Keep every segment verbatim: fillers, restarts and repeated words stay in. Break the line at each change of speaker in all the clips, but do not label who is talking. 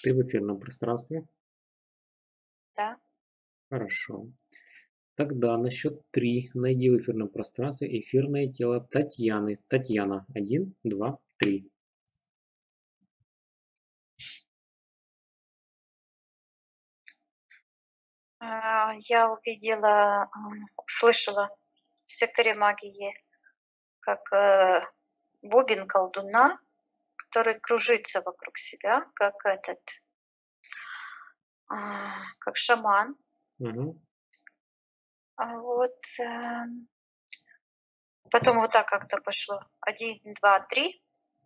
Ты в эфирном пространстве?
Да.
Хорошо. Тогда на счет три найди в эфирном пространстве эфирное тело Татьяны. Татьяна. Один, два, три.
А, Я увидела, ам, услышала в секторе магии, как э, бубен колдуна, который кружится вокруг себя, как этот, а, как шаман.
Мгм.
А вот эм, потом вот так как-то пошло. Один, два, три.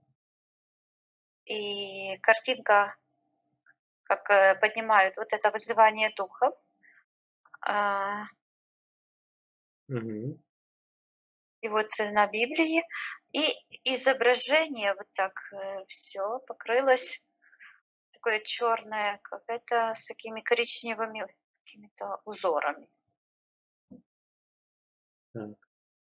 И картинка, как э, поднимают вот это вызывание духов. А,
Мгм.
И вот э, на Библии. И изображение вот так все покрылось. Такое черное, как это, с такими коричневыми какими-то узорами.
Так,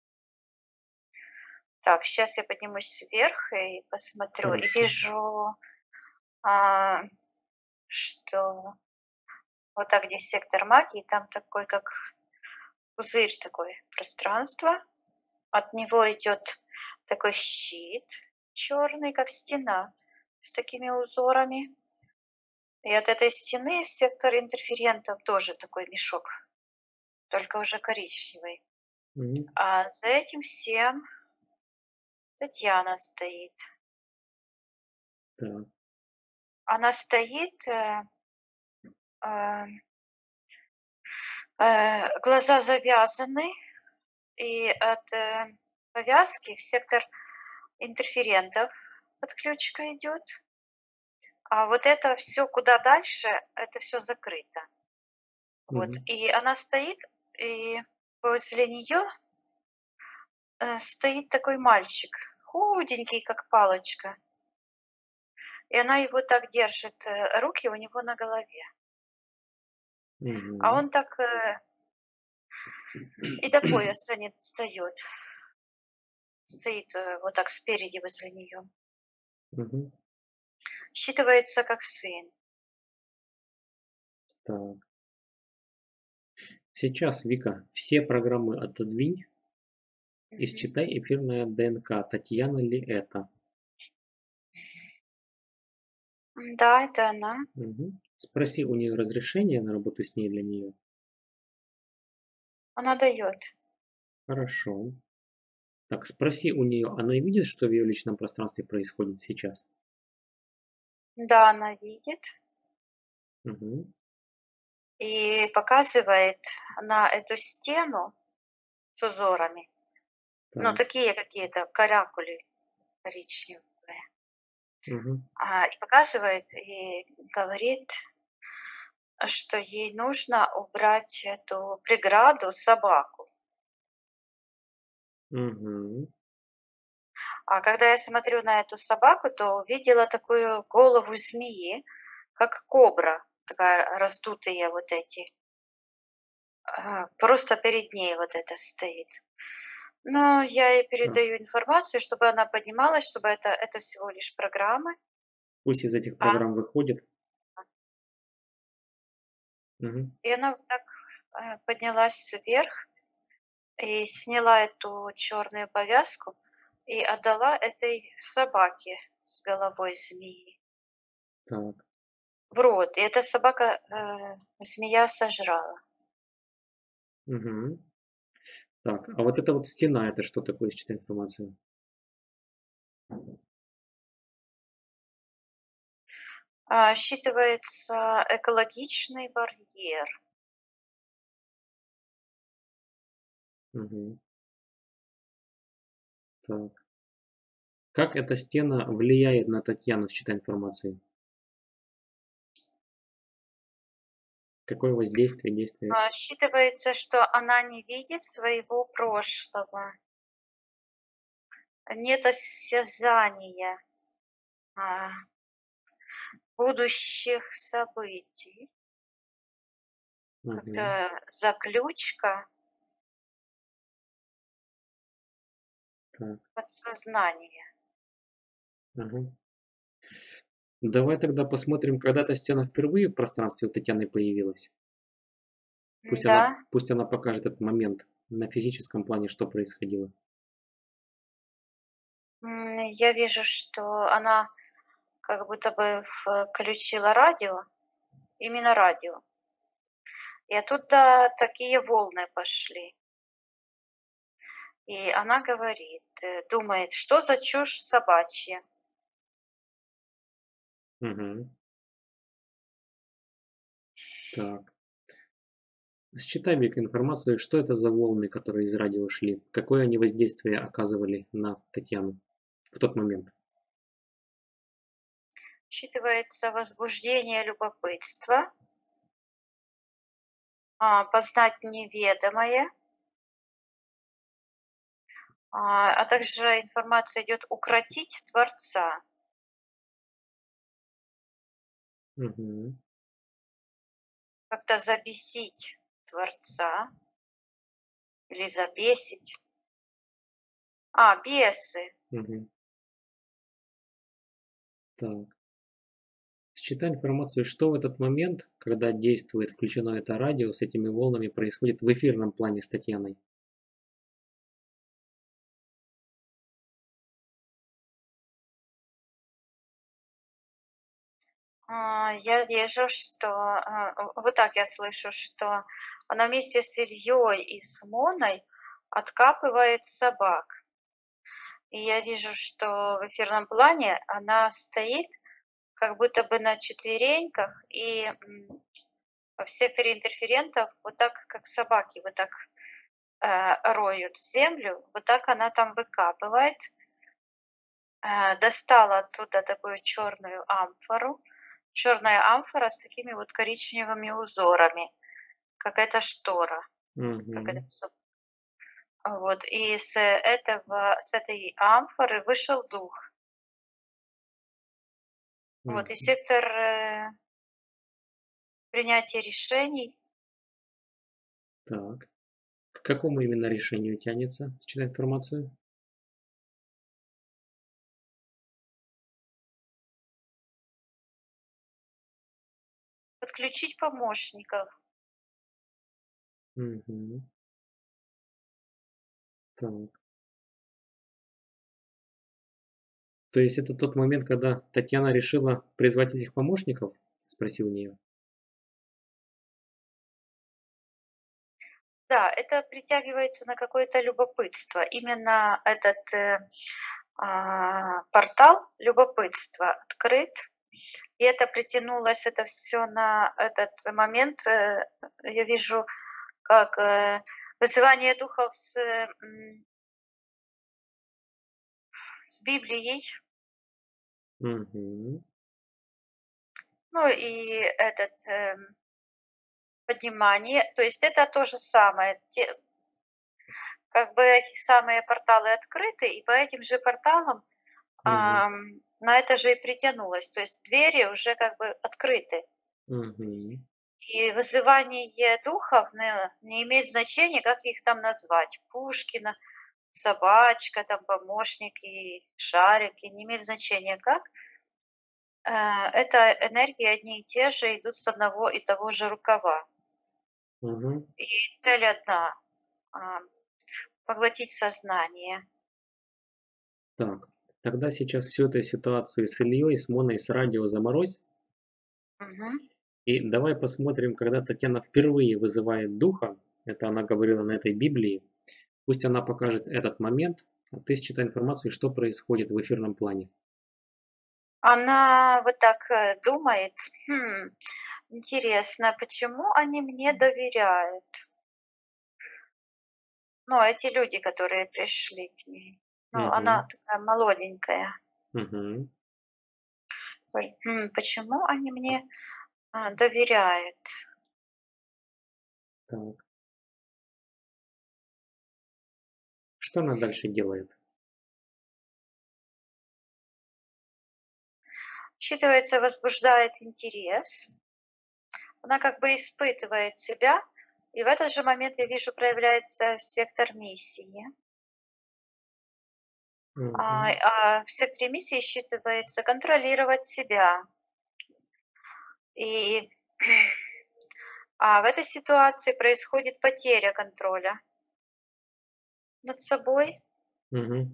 Так, сейчас я поднимусь вверх и посмотрю, и
хорошо.
вижу, а, что вот так, где сектор магии, там такой, как пузырь такой, пространство. От него идет такой щит черный, как стена, с такими узорами. И от этой стены в сектор интерферентов тоже такой мешок, только уже коричневый.
Мгм.
А за этим всем Татьяна стоит.
Так.
Она стоит, э, а, э, глаза завязаны, и от э, повязки в сектор интерферентов подключка идет. А вот это все куда дальше, это все закрыто. Вот.
Мгм.
И она стоит, и возле нее стоит такой мальчик, худенький, как палочка. И она его так держит, э, руки у него на голове. А
Мгм.
он так э, и до пояса не достает. Стоит э, вот так спереди возле нее.
Мгм.
Считывается как сын.
Так. Сейчас, Вика, все программы отодвинь и
Мгм.
считай эфирное ДНК. Татьяна ли это?
Да, это она.
Мгм. Спроси у нее разрешение на работу с ней для нее.
Она дает.
Хорошо. Так, спроси у нее, она видит, что в ее личном пространстве происходит сейчас?
Да, она видит
Мгм.
и показывает на эту стену с узорами. Ну,
Так.
такие какие-то каракули коричневые.
Мгм.
А, и показывает, и говорит, что ей нужно убрать эту преграду, собаку.
Мгм.
А когда я смотрю на эту собаку, то увидела такую голову змеи, как кобра, такая раздутые вот эти. А, просто перед ней вот это стоит. Но я ей
Так.
передаю информацию, чтобы она поднималась, чтобы это, это всего лишь программы.
Пусть из этих
А,
программ выходит. Мгм.
и она вот так э, поднялась вверх и сняла эту черную повязку и отдала этой собаке с головой змеи
Так.
в рот. И эта собака, э, змея сожрала.
Мгм. Так, а вот эта вот стена, это что такое, считай информацию?
А, считывается экологичный барьер.
Мгм. Так. Как эта стена влияет на Татьяну, считай информацию? Какое воздействие, действие?
А, считывается, что она не видит своего прошлого. Нет осязания, а, будущих событий.
Мгм.
Как-то заключка
Так.
подсознания.
Мгм. Давай тогда посмотрим, когда Татьяна впервые в пространстве у Татьяны появилась. Пусть
Да,
она, пусть она покажет этот момент на физическом плане, что происходило.
м, я вижу, что она как будто бы включила радио, именно радио. И оттуда такие волны пошли. И она говорит, э, думает, что за чушь собачья.
Угу. Так. Считай, Вик, информацию, что это за волны, которые из радио шли, какое они воздействие оказывали на Татьяну в тот момент.
Считывается возбуждение любопытства, а, познать неведомое, а, а также информация идет укротить Творца,
Угу.
как-то забесить Творца или забесить. А, бесы.
Угу. Так. Считай информацию, что в этот момент, когда действует включено это радио, с этими волнами происходит в эфирном плане с Татьяной.
А, я вижу, что, а, вот так я слышу, что она вместе с Ильей и с Моной откапывает собак. И я вижу, что в эфирном плане она стоит как будто бы на четвереньках, и м, в секторе интерферентов вот так, как собаки, вот так э, роют землю, вот так она там выкапывает. Э, достала оттуда такую черную амфору. Черная амфора с такими вот коричневыми узорами, как эта штора, как это
Угу.
всё. Вот, и с этого, с этой амфоры вышел дух. Вот, и
Угу.
сектор э, принятия решений.
Так. К какому именно решению тянется, считай информацию?
Подключить помощников.
Угу. Так. То есть это тот момент, когда Татьяна решила призвать этих помощников? Спросил у нее.
Да, это притягивается на какое-то любопытство. Именно этот э, а, портал любопытства открыт, и это притянулось, это все на этот момент. Э, я вижу, как э, вызывание духов с, м, с Библией,
Угу.
ну и этот эм, поднимание, то есть это то же самое. Те- как бы эти самые порталы открыты, и по этим же порталам
Угу.
ам, на это же и притянулось. То есть двери уже как бы открыты.
Угу.
И вызывание духов не, не имеет значения, как их там назвать. Пушкина, собачка, там помощники, шарики, не имеет значения как. Э, Это энергии одни и те же, идут с одного и того же рукава.
Угу.
И цель одна а, поглотить сознание.
Так. Тогда сейчас всю эту ситуацию с Ильей, с Моной, с радио заморозь.
Мгм.
И давай посмотрим, когда Татьяна впервые вызывает духа, это она говорила на этой Библии, пусть она покажет этот момент, а ты считай информацию, что происходит в эфирном плане.
Она вот так э, думает, «Хм, интересно, почему они мне доверяют? Ну, эти люди, которые пришли к ней. Ну, она
Угу.
такая молоденькая.
Угу.
Говорит, «М, почему они мне а, доверяют?»
Так. Что она дальше делает?
Считывается, возбуждает интерес. Она как бы испытывает себя. И в этот же момент я вижу, проявляется сектор миссии. А,
Мгм.
а в секторе миссии считывается контролировать себя. И а в этой ситуации происходит потеря контроля над собой,
Мгм.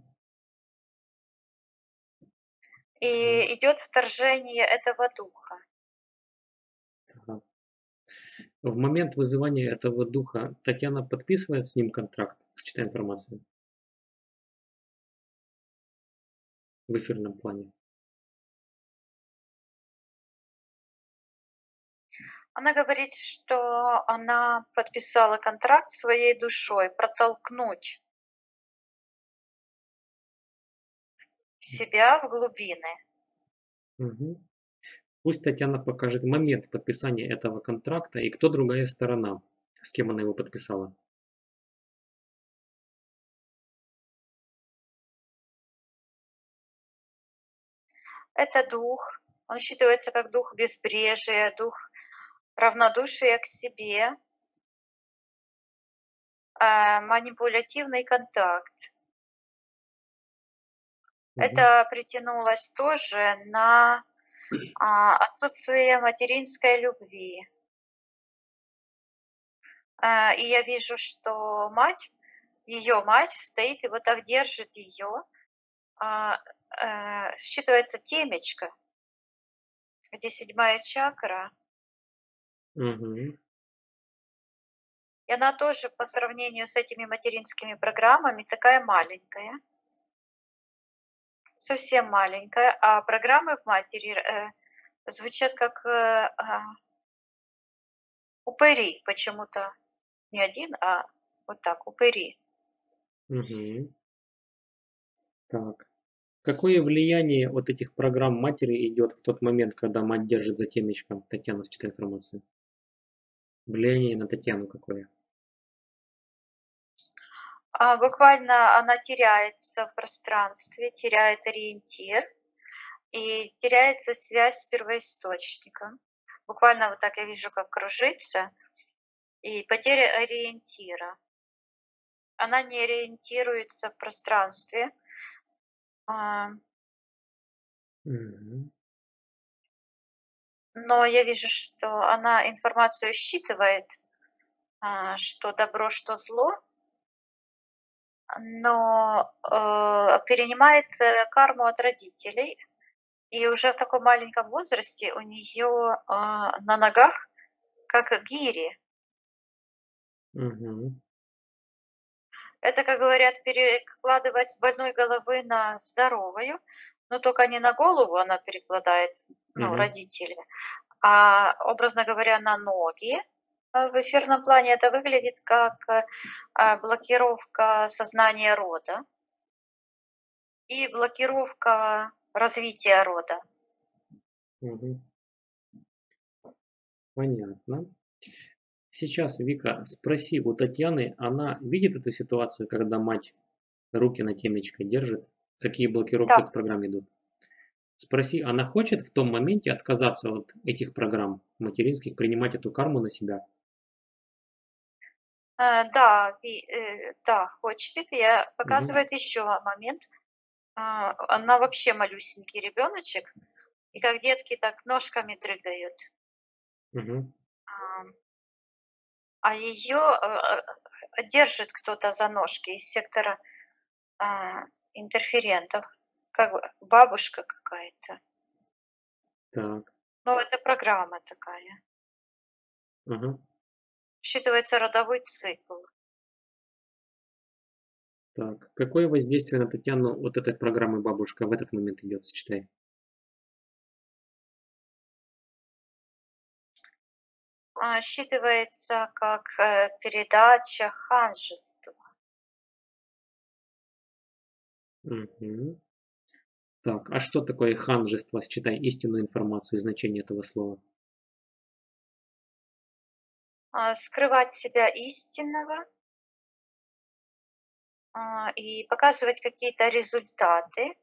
Так,
и идет вторжение этого духа.
так. В момент вызывания этого духа Татьяна подписывает с ним контракт, читая информацию в эфирном плане.
Она говорит, что она подписала контракт своей душой протолкнуть себя в глубины.
Мгм. Пусть Татьяна покажет момент подписания этого контракта и кто другая сторона, с кем она его подписала.
Это дух, он считывается как дух безбрежия, дух равнодушия к себе, а, манипулятивный контакт.
Мгм.
Это притянулось тоже на а, отсутствие материнской любви. А, и я вижу, что мать, ее мать стоит и вот так держит ее. А, э, считывается темечко, где седьмая чакра,
Мгм.
и она тоже по сравнению с этими материнскими программами такая маленькая, совсем маленькая, а программы в матери э, звучат как э, а, упыри почему-то. Не один, а вот так, упыри.
Мгм. Так. Какое влияние от этих программ матери идет в тот момент, когда мать держит за темечко? Татьяна читает информацию. Влияние на Татьяну какое?
А, буквально она теряется в пространстве, теряет ориентир и теряется связь с первоисточником. Буквально вот так я вижу, как кружится, и потеря ориентира. Она не ориентируется в пространстве. А,
Мгм.
но я вижу, что она информацию считывает, а, что добро, что зло, но, э, перенимает, э, карму от родителей. И уже в таком маленьком возрасте у нее а, на ногах как гири.
Мгм.
Это, как говорят, перекладывать с больной головы на здоровую, но только не на голову она перекладает, ну,
Мгм.
родители, а, образно говоря, на ноги. А в эфирном плане это выглядит как, э, а, блокировка сознания рода и блокировка развития рода.
Мгм. Понятно. Сейчас, Вика, спроси у Татьяны, она видит эту ситуацию, когда мать руки на темечко держит, какие блокировки
Да,
от программ идут? Спроси, она хочет в том моменте отказаться от этих программ материнских, принимать эту карму на себя?
э, да, ви э, да, хочет. Я
Мгм.
показывает еще момент. А, она вообще малюсенький ребеночек, и как детки так ножками дрыгают.
Мгм.
А, а ее э, э, держит кто-то за ножки из сектора а, интерферентов, как бы бабушка какая-то.
Так.
Ну, это программа такая.
Ага.
Считывается родовой цикл.
Так. Какое воздействие на Татьяну вот этой программы бабушка в этот момент идет? Сочетай.
А, считывается как э, передача ханжества.
Мгм. Так, а что такое ханжество? Считай истинную информацию, значение этого слова.
А, скрывать себя истинного а, и показывать какие-то результаты,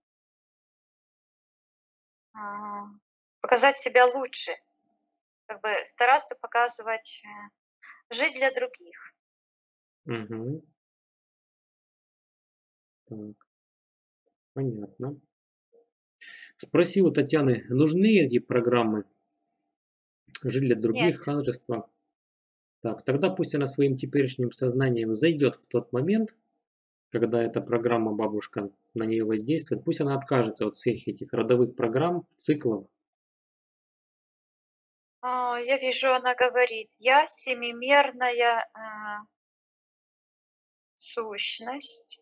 а, показать себя лучше, как бы стараться показывать, э, жить для других.
Мгм. Так. Понятно. Спроси у Татьяны, нужны эти программы? Жили ли
Нет.
других ханжества? Так, тогда пусть она своим теперешним сознанием зайдет в тот момент, когда эта программа бабушка на нее воздействует, пусть она откажется от всех этих родовых программ, циклов.
А, я вижу, она говорит: "Я семимерная, а, сущность"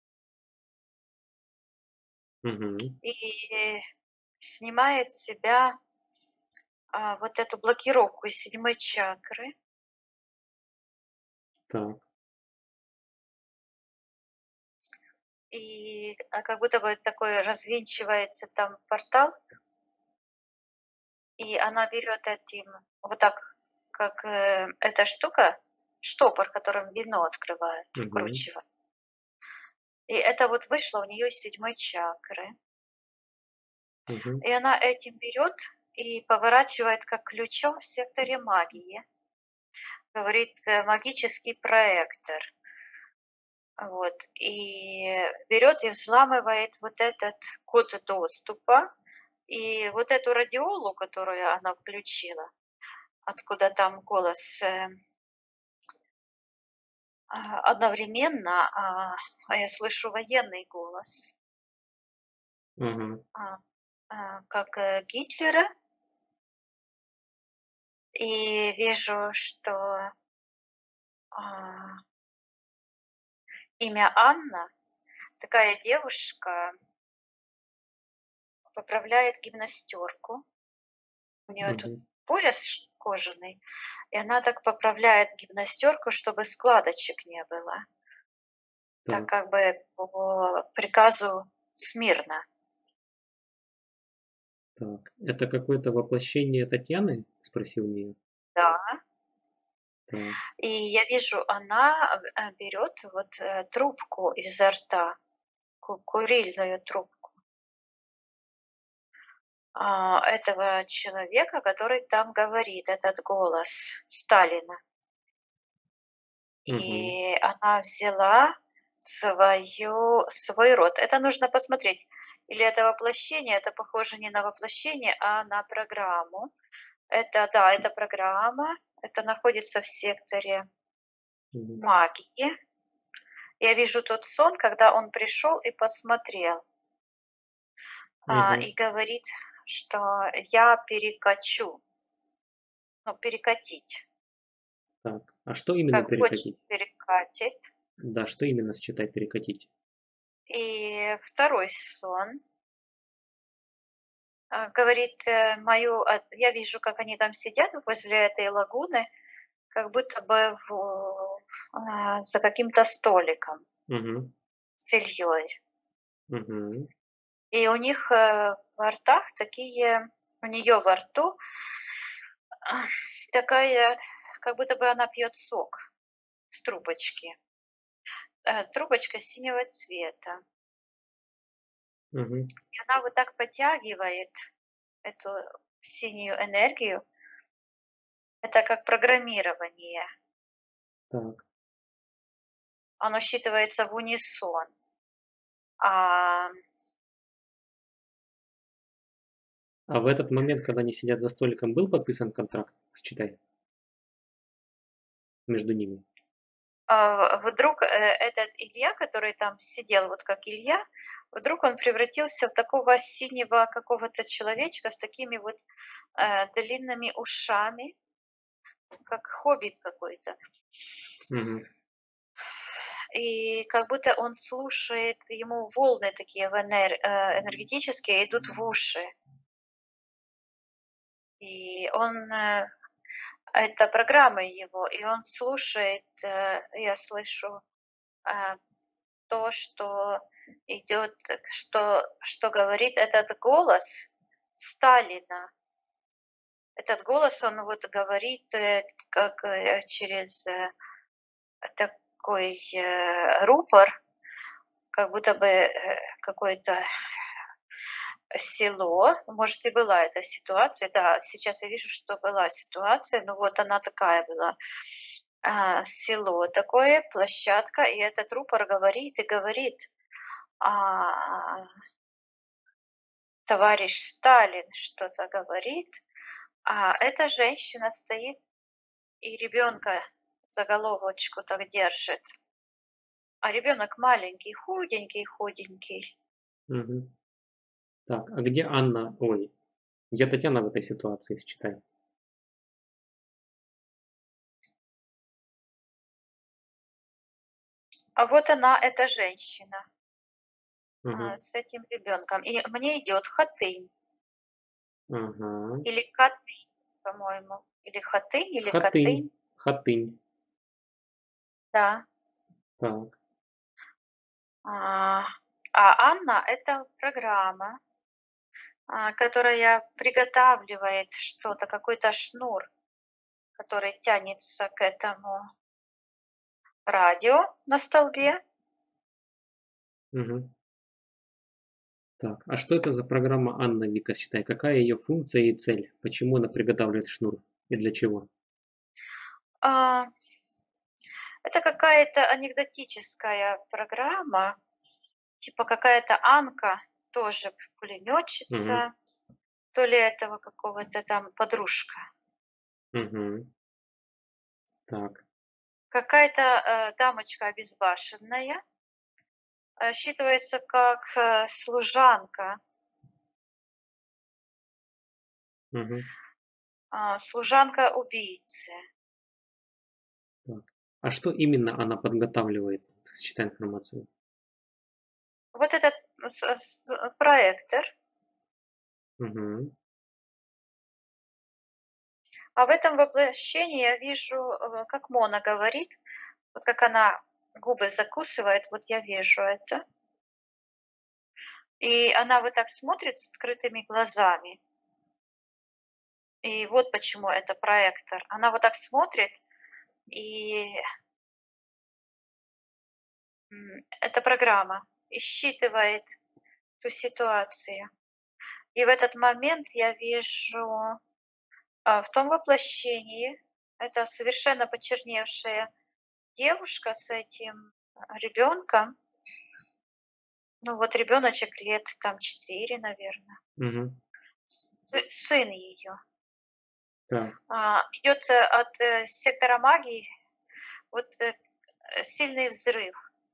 Мгм.
и снимает с себя, а, вот эту блокировку из седьмой чакры.
Так.
И, а, как будто бы такой развинчивается там портал. И она берет этим вот так, как, э, эта штука, штопор, которым вино открывают,
Мгм.
вкручивают. И это вот вышло у нее из седьмой чакры.
Мгм.
И она этим берет и поворачивает как ключом в секторе магии. Говорит, э, магический проектор. Вот. И берет и взламывает вот этот код доступа. И вот эту радиолу, которую она включила, откуда там голос, э, а, одновременно, а, а я слышу военный голос,
Ага.
а, а, как, э, Гитлера. И вижу, что, а, имя Анна, такая девушка, поправляет гимнастерку. У нее тут
Мгм.
пояс ш кожаный, и она так поправляет гимнастерку, чтобы складочек не было. Так
Так.
как бы по приказу смирно.
Так. Это какое-то воплощение Татьяны? Спросил Мия.
Да.
Так.
И я вижу, она, э, берет вот, э, трубку изо рта, ку курильную трубку. А, этого человека, который там говорит, этот голос Сталина.
Мгм.
И она взяла свою свой род. Это нужно посмотреть. Или это воплощение, это похоже не на воплощение, а на программу. Это, да, это программа, это находится в секторе
Мгм.
магии. Я вижу тот сон, когда он пришел и посмотрел, а,
Мгм.
и говорит, что я перекачу, ну, перекатить.
Так. А что именно
Как хочет
перекатить?
перекатит.
Да, что именно считай перекатить?
И второй сон, а, говорит, э, мою, а, я вижу, как они там сидят возле этой лагуны, как будто бы в, а, за каким-то столиком
Мгм.
с Ильей.
Мгм.
И у них, э, во ртах такие, у нее во рту, а, такая, как будто бы она пьет сок с трубочки. Э, трубочка синего цвета.
Мгм.
И она вот так потягивает эту синюю энергию. Это как программирование.
Так.
Оно считывается в унисон. А,
А в этот момент, когда они сидят за столиком, был подписан контракт с Читай между ними?
а, вдруг, э, этот Илья, который там сидел вот как Илья, вдруг он превратился в такого синего какого-то человечка с такими вот, э, длинными ушами, как хоббит какой-то.
Мгм.
И как будто он слушает, ему волны такие в энер э, энергетические идут в уши. И он, э, это программа его, и он слушает, э, я слышу, а, то, что идет, что что говорит этот голос Сталина. Этот голос, он вот говорит, э, как, э, через, э, такой, э, рупор, как будто бы, э, какое-то село. Может, и была эта ситуация. Да, сейчас я вижу, что была ситуация, но вот она такая была. А, село такое, площадка, и этот рупор говорит и говорит. а, товарищ Сталин что-то говорит, а эта женщина стоит и ребенка за головочку так держит. А ребенок маленький, худенький, худенький.
Мгм. Так, а где Анна? Ой, где Татьяна в этой ситуации, считай?
А вот она, эта женщина, а,
Мгм.
с этим ребенком. И мне идет Хатынь
Ага.
или Катынь, по-моему. Или Хатынь, или
Хатынь.
Катынь.
Хатынь.
Да.
Так.
А, а Анна — это программа, а, которая приготавливает что-то, какой-то шнур, который тянется к этому радио на столбе.
Мгм. Так, а что это за программа Анна, Вика, считай? Какая ее функция и цель? Почему она приготавливает шнур? И для чего?
А, это какая-то анекдотическая программа, типа какая-то Анка, тоже
Мгм.
пулеметчица, то ли этого какого-то там подружка.
Мгм. Так.
Какая-то, э, дамочка обезбашенная, э, считывается как, э, служанка,
Мгм.
а, служанка убийцы.
Так. А что именно она подготавливает, считай информацию?
Вот этот с с проектор,
Мгм.
а в этом воплощении я вижу, э, как Мона говорит, вот как она губы закусывает, вот я вижу это. И она вот так смотрит с открытыми глазами. И вот почему это проектор. Она вот так смотрит, и, м, эта программа и считывает ту ситуацию. И в этот момент я вижу, а, в том воплощении, это совершенно почерневшая девушка с этим, а, ребенком. Ну, вот ребеночек лет там четыре, наверное,
Мгм.
сын ее.
Так.
А, идет, э, от, э, сектора магии вот, э, э, сильный взрыв,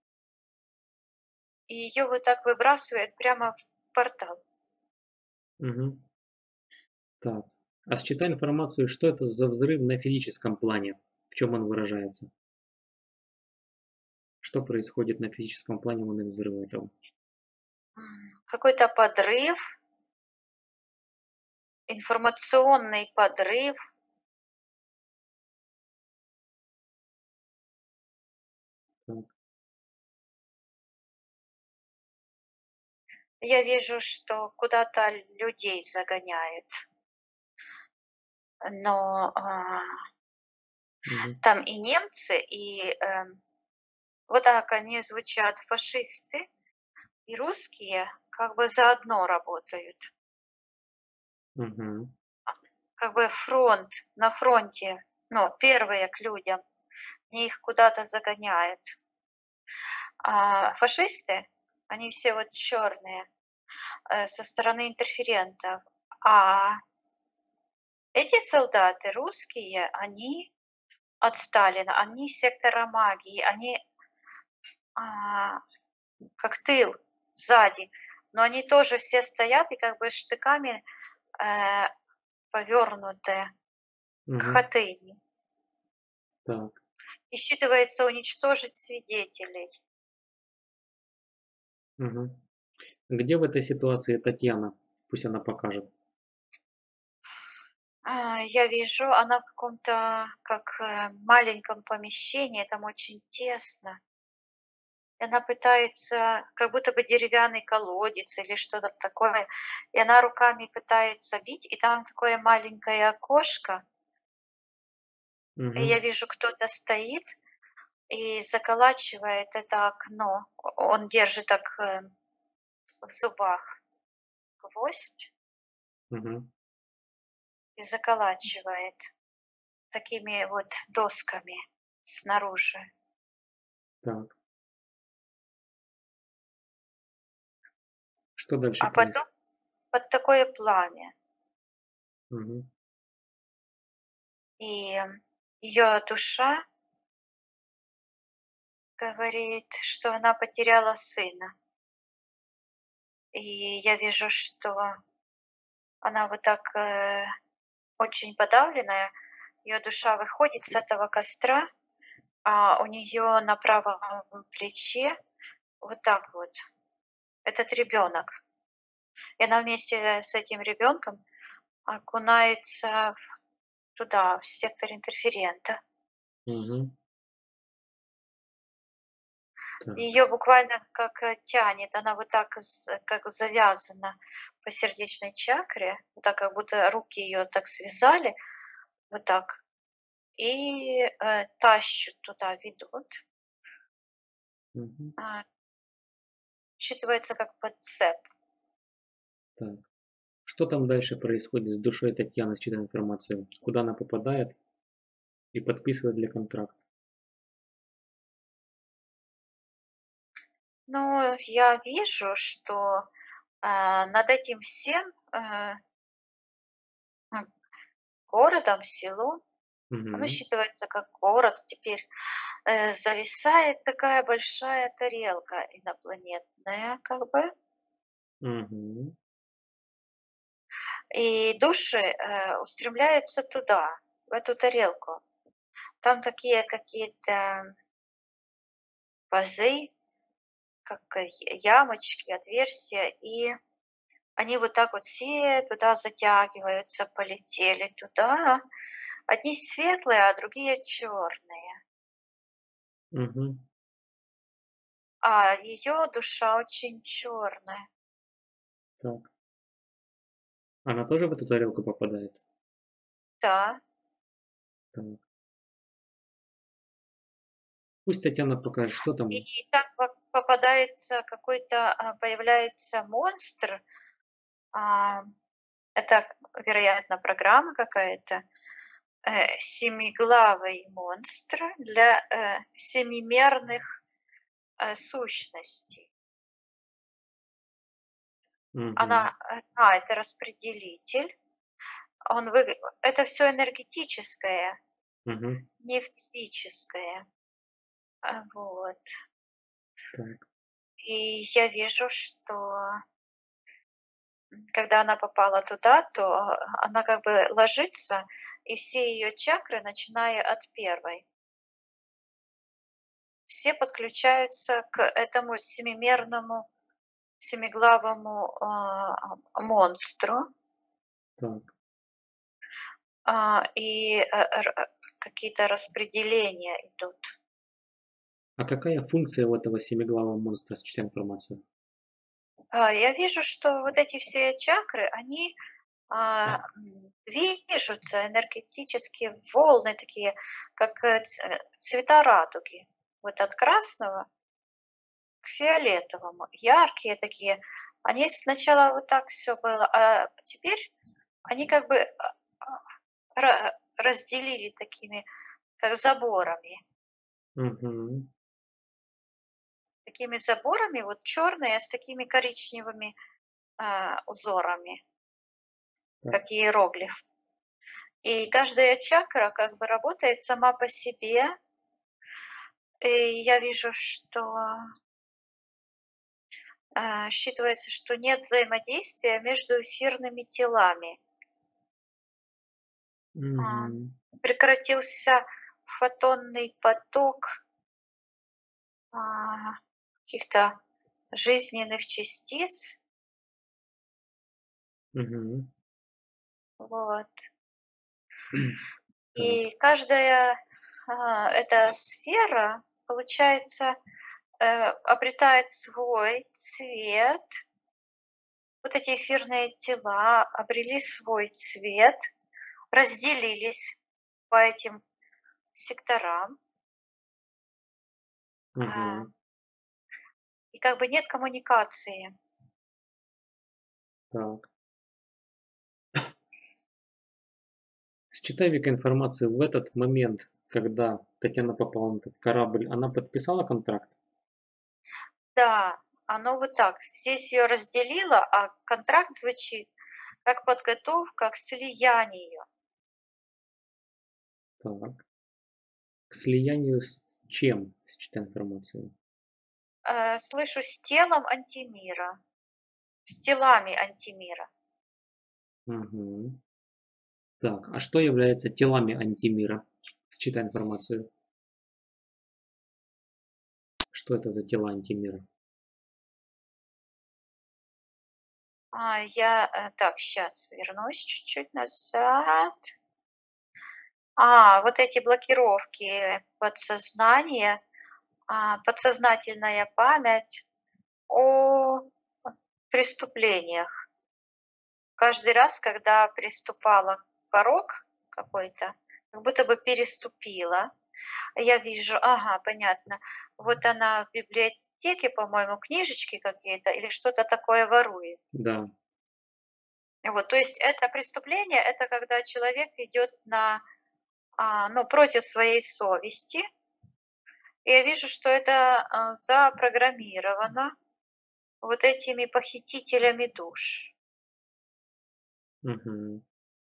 и ее вот так выбрасывает прямо в портал.
Мгм. Так. А считай информацию, что это за взрыв на физическом плане? В чем он выражается? Что происходит на физическом плане в момент взрыва этого?
М, какой-то подрыв, информационный подрыв.
Так.
Я вижу, что куда-то людей загоняют, но, а,
Мгм.
там и немцы, и, эм, вот так они звучат, фашисты и русские как бы заодно работают.
Мгм.
Как бы фронт, на фронте, ну, первые к людям, они их куда-то загоняют. А фашисты, они все вот черные, э, со стороны интерферентов. А эти солдаты русские, они от Сталина, они сектора магии, они, а, как тыл сзади, но они тоже все стоят и как бы штыками, э, повернуты к
Мгм.
Хатыни.
Так.
И считывается уничтожить свидетелей.
Мгм. Где в этой ситуации Татьяна? Пусть она покажет.
А, я вижу, она в каком-то, как, э, маленьком помещении, там очень тесно. И она пытается, как будто бы деревянный колодец или что-то такое, и она руками пытается бить, и там такое маленькое окошко, и
Мгм.
я вижу, кто-то стоит и заколачивает это окно. О он держит так, э, в зубах гвоздь
Мгм.
и заколачивает такими вот досками снаружи.
Так. Что дальше
А потом
происходит?
под такое пламя.
Мгм.
И ее душа говорит, что она потеряла сына. И я вижу, что она вот так, э, очень подавленная. Ее душа выходит с этого костра, а у нее на правом плече вот так вот этот ребенок. И она вместе с этим ребенком окунается в туда, в сектор интерферента.
Мгм. Так.
Ее буквально как, э, тянет, она вот так з как завязана по сердечной чакре, вот так, как будто руки ее так связали, вот так, и, э, тащут туда, ведут.
Мгм.
А, считывается как подцеп.
Так. Что там дальше происходит с душой Татьяны, считывая информацию? Куда она попадает и подписывает для контракта?
Ну, я вижу, что, а, над этим всем, э, м, городом, селом, оно
Мгм.
считывается как город теперь, э, зависает такая большая тарелка инопланетная, как бы.
Мгм.
И души, э, устремляются туда, в эту тарелку. Там такие какие-то пазы, как э, ямочки, отверстия, и они вот так вот все туда затягиваются, полетели туда. Одни светлые, а другие черные.
Мгм.
А ее душа очень черная.
Так. Она тоже в эту тарелку попадает?
Да.
Так. Пусть Татьяна покажет, что там.
И там по- попадается какой-то, а, появляется монстр. а, Это, вероятно, программа какая-то. Э, семиглавый монстр для, э, семимерных, э, сущностей.
Мгм.
Она, э, а, это распределитель. Он вы Это все энергетическое,
Мгм.
не физическое. А, вот.
Так.
И я вижу, что, м, когда она попала туда, то а, она как бы ложится, и все ее чакры, начиная от первой, все подключаются к этому семимерному семиглавому, а, монстру,
Так.
а, и, э, р э, какие-то распределения идут.
А какая функция у этого семиглавого монстра, считывая информацию?
А, я вижу, что вот эти все чакры, они, а, м, движутся, энергетические волны такие, как, э, ц э, цвета радуги. Вот от красного к фиолетовому. Яркие такие. Они сначала вот так все было, а теперь они как бы, а, а, ра разделили такими, как заборами.
Мгм.
Такими заборами, вот черные с такими коричневыми, а, узорами,
Так.
как иероглиф. И каждая чакра как бы работает сама по себе. И я вижу, что, а, считывается, что нет взаимодействия между эфирными телами. А,
Мгм.
Прекратился фотонный поток, а, каких-то жизненных частиц.
Мгм.
Вот.
Так.
И каждая, а, эта сфера, получается, э, обретает свой цвет. Вот эти эфирные тела обрели свой цвет, разделились по этим секторам, а,
Мгм.
и как бы нет коммуникации.
Так. Считай, Вика, информацию в этот момент, когда Татьяна попала на этот корабль, она подписала контракт?
Да, оно вот так. Здесь ее разделило, а контракт звучит как подготовка к слиянию.
Так. К слиянию с с чем? Считай информацию.
Э, слышу с телом антимира, с телами антимира.
Мгм. Так, а что является телами антимира? Считай информацию. Что это за тела антимира?
А, я, э, так, сейчас вернусь чуть-чуть назад. А, вот эти блокировки подсознания, а, подсознательная память о преступлениях. Каждый раз, когда приступала к порог какой-то, как будто бы переступила, я вижу, ага, понятно, вот она в библиотеке, по-моему, книжечки какие-то или что-то такое ворует.
Да.
Вот, то есть это преступление, это когда человек идет на, а, ну, против своей совести. И я вижу, что это а, запрограммировано вот этими похитителями душ.
Мгм.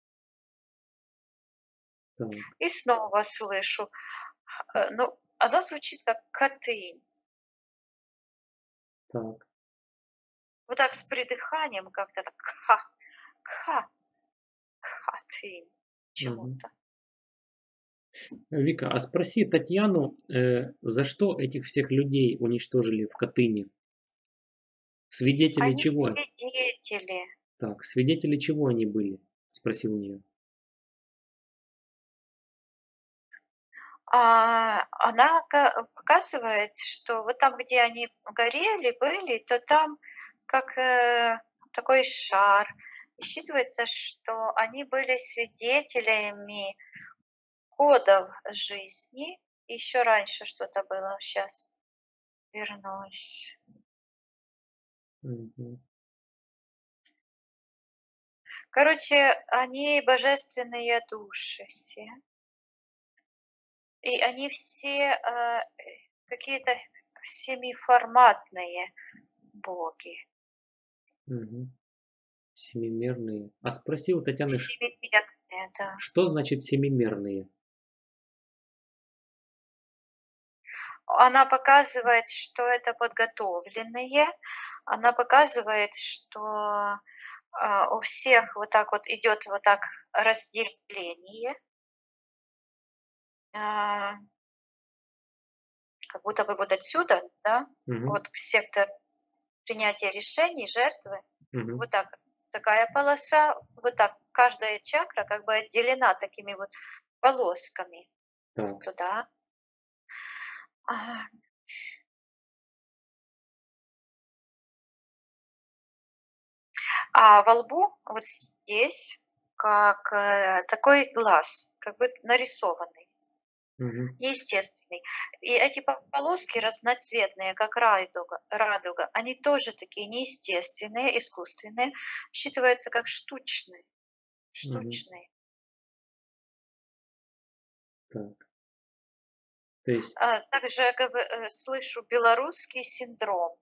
Так,
И снова слышу, э, ну, оно звучит как Катынь.
так.
Вот так с придыханием как-то так ха, ха, Хатынь
Мгм.
почему-то.
Вика, а спроси Татьяну, э, за что этих всех людей уничтожили в Катыни? Свидетели
Они
чего?
свидетели.
Так, свидетели чего они были? Спроси у нее.
А, она ка показывает, что вот там, где они горели, были, то там как, э, такой шар. И считывается, что они были свидетелями кодов жизни. Еще раньше что-то было. Сейчас вернусь.
Мгм.
Короче, они божественные души все. И они все, э, какие-то семиформатные боги.
Мгм. Семимерные. А спроси у Татьяны, ш-
Семимерные, да.
что значит семимерные?
Она показывает, что это подготовленные. Она показывает, что, а, у всех вот так вот идет вот так разделение. А, как будто бы вот отсюда, да,
Мгм.
вот сектор принятия решений, жертвы.
Мгм.
Вот так, такая полоса, вот так каждая чакра как бы отделена такими вот полосками
Так.
туда. Ага. А во лбу вот здесь как, э, такой глаз, как бы нарисованный,
Мгм.
неестественный. И эти по полоски разноцветные, как райдуга радуга, они тоже такие неестественные, искусственные, считываются как штучные
Мгм.
штучные.
Так. То есть,
А, также гов э, слышу белорусский синдром.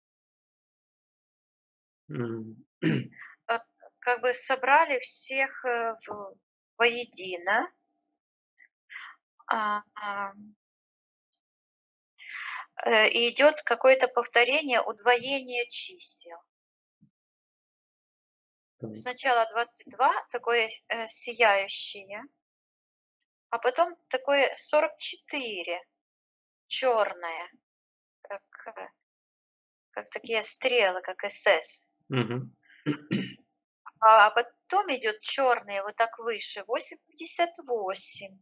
м,
Э, как бы собрали всех, э, в воедино. А, ам, э, и идет какое-то повторение, удвоение чисел.
так.
Сначала двадцать два, такое, э, сияющее, а потом такое сорок четыре, черное, как, э, как такие стрелы, как эс эс.
Мгм.
А потом идет черные, вот так выше, восемьдесят восемь.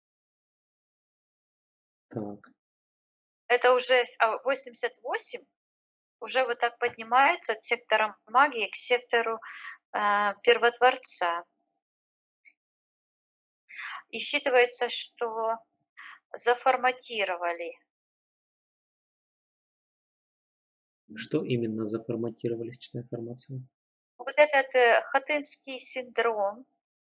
Так.
Это уже с а восемьдесят восемь уже вот так поднимается от сектора магии к сектору, а, первотворца. И считывается, что заформатировали.
Что именно заформатировали, считай информацию?
Вот этот, э, хатынский синдром,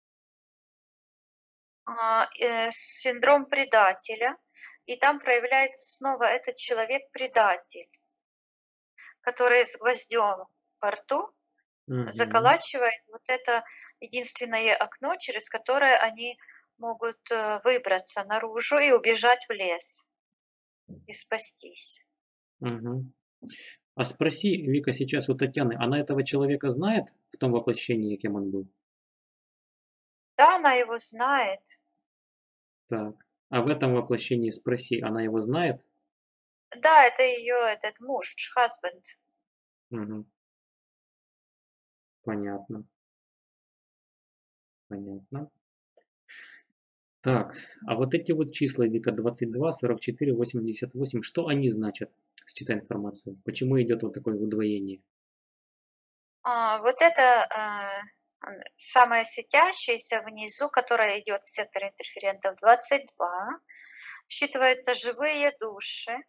а, э, синдром предателя, и там проявляется снова этот человек-предатель, который с гвоздем во рту,
Мгм.
заколачивает вот это единственное окно, через которое они могут, э, выбраться наружу и убежать в лес, и спастись.
Мгм. А спроси, Вика, сейчас у Татьяны, она этого человека знает в том воплощении, кем он был?
Да, она его знает.
Так. А в этом воплощении спроси, она его знает?
Да, это ее этот муж, husband.
Мгм. Понятно. Понятно. Так, а вот эти вот числа, Вика, двадцать два, сорок четыре, восемьдесят восемь, что они значат? Считай информацию. Почему идет вот такое удвоение?
А, вот это, э, м, самое светящееся внизу, которое идет в секторе интерферентов двадцать два, считываются живые души,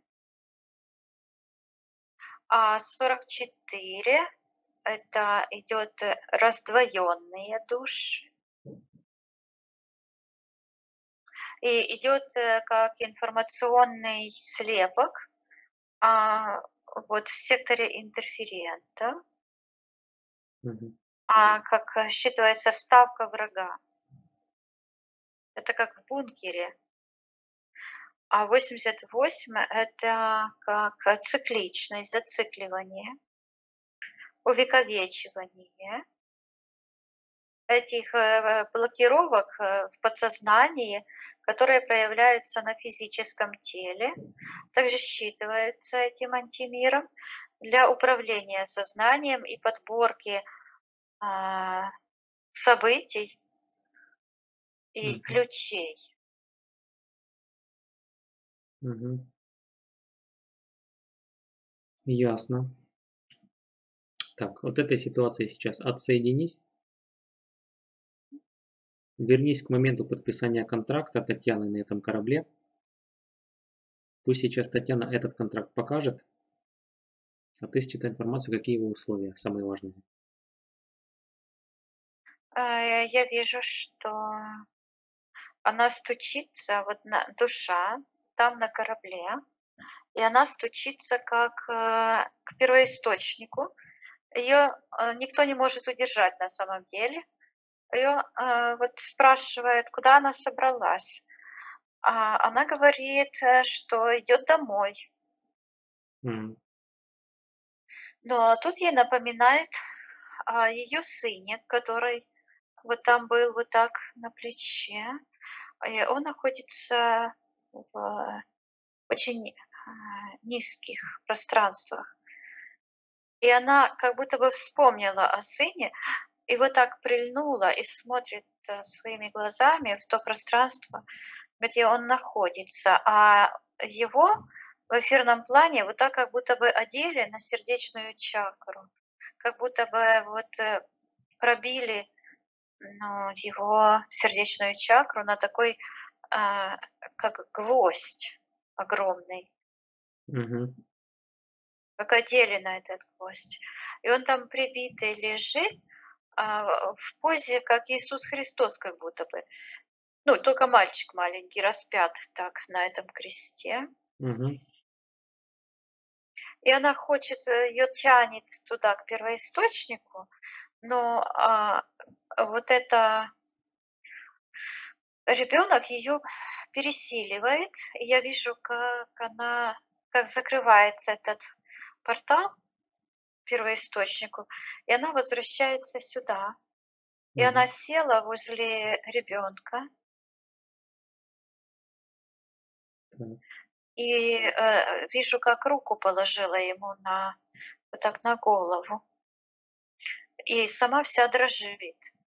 а сорок четыре это идет э, раздвоенные души. И идет э, как информационный слепок, а, вот в секторе интерферента,
Мгм.
а как э, считывается ставка врага. Это как в бункере. А восемьдесят восемь это как э, цикличность, зацикливание, увековечивание этих э, блокировок э, в подсознании, которые проявляются на физическом теле, также считываются этим антимиром для управления сознанием и подборки а, событий и
Мгм.
ключей.
Мгм. Ясно. Так, вот этой ситуации сейчас отсоединись. Вернись к моменту подписания контракта Татьяны на этом корабле. Пусть сейчас Татьяна этот контракт покажет, а ты считай информацию, какие его условия, самые важные.
А, Я вижу, что она стучится, вот на, душа там на корабле, и она стучится как э, к первоисточнику. Ее э, никто не может удержать на самом деле. Ее э, вот спрашивает, куда она собралась. А она говорит, э, что идет домой.
Мгм.
Но тут ей напоминает о ее сыне, который вот там был вот так на плече. И он находится в очень а, низких пространствах. И она как будто бы вспомнила о сыне, и вот так прильнула и смотрит э, своими глазами в то пространство, где он находится, а его в эфирном плане вот так как будто бы одели на сердечную чакру, как будто бы вот э, пробили, ну, его сердечную чакру на такой, а, как гвоздь огромный,
Мгм.
как одели на этот гвоздь. И он там прибитый лежит, а, в позе, как Иисус Христос как будто бы. Ну, только мальчик маленький распят так на этом кресте.
Мгм.
И она хочет, ее тянет туда, к первоисточнику, но а, вот это ребенок ее пересиливает. И я вижу, как она, как закрывается этот портал к первоисточнику, и она возвращается сюда. И она
Мгм.
села возле ребенка
Так.
и э, вижу, как руку положила ему на вот так на голову, и сама вся дрожит.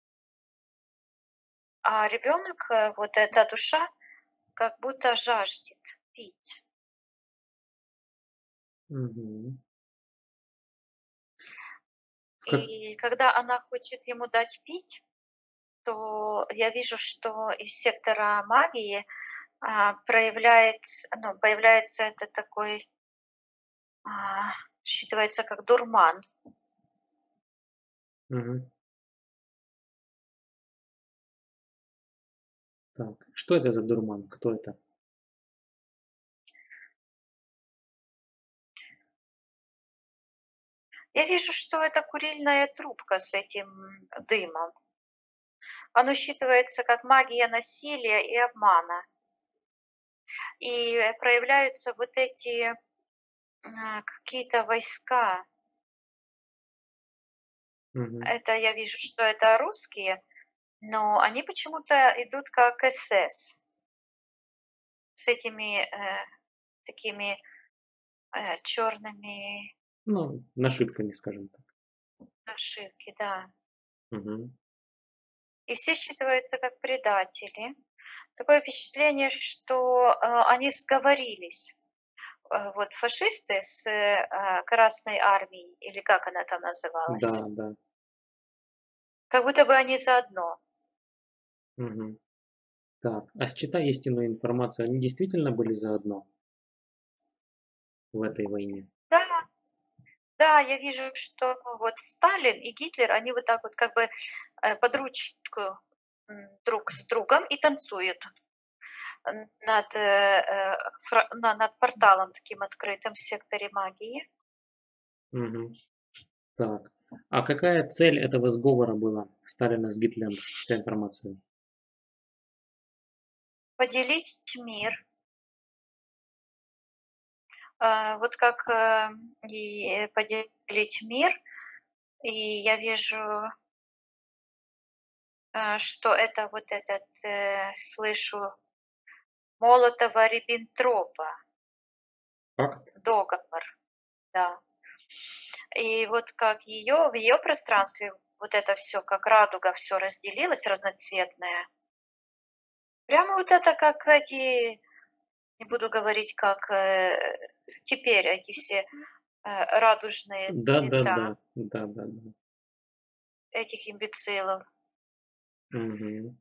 А ребенок, э, вот эта душа, как будто жаждет пить.
Мгм. В как...
И когда она хочет ему дать пить, то я вижу, что из сектора магии а, проявляется, ну, появляется это такой, а, считывается как дурман.
Мгм. Так. Что это за дурман? Кто это?
Я вижу, что это курильная трубка с этим дымом. Оно считывается как магия насилия и обмана. И э, проявляются вот эти а, какие-то войска.
Мгм.
Это я вижу, что это русские, но они почему-то идут как СС с этими э, такими э, черными
Ну, нашивками, скажем так.
нашивки, да.
Мгм.
И все считываются как предатели. Такое впечатление, что э, они сговорились. Э, вот фашисты с э, а, Красной армией, или как она там
Да,
называлась,
да.
как будто бы они заодно.
Мгм. Так, а считай истинную информацию, они действительно были заодно в этой войне?
Да, да, я вижу, что вот Сталин и Гитлер, они вот так вот как бы э, под ручку м, друг с другом и танцуют н- над, э, э, фра- на- над порталом таким открытым в секторе магии.
Мгм. Так. А какая цель этого сговора была Сталина с Гитлером, сочетая информацию?
Поделить мир. А, вот как э, и поделить мир, и я вижу, э, что это вот этот, э, слышу, Молотова-Риббентропа
Факт?
договор, да. И вот как ее в ее пространстве вот это все как радуга, все разделилось разноцветное. Прямо вот это как эти, не буду говорить, как, э, теперь эти все, э, радужные
Да-да-да.
цвета
Да-да-да.
этих имбецилов.
Мгм.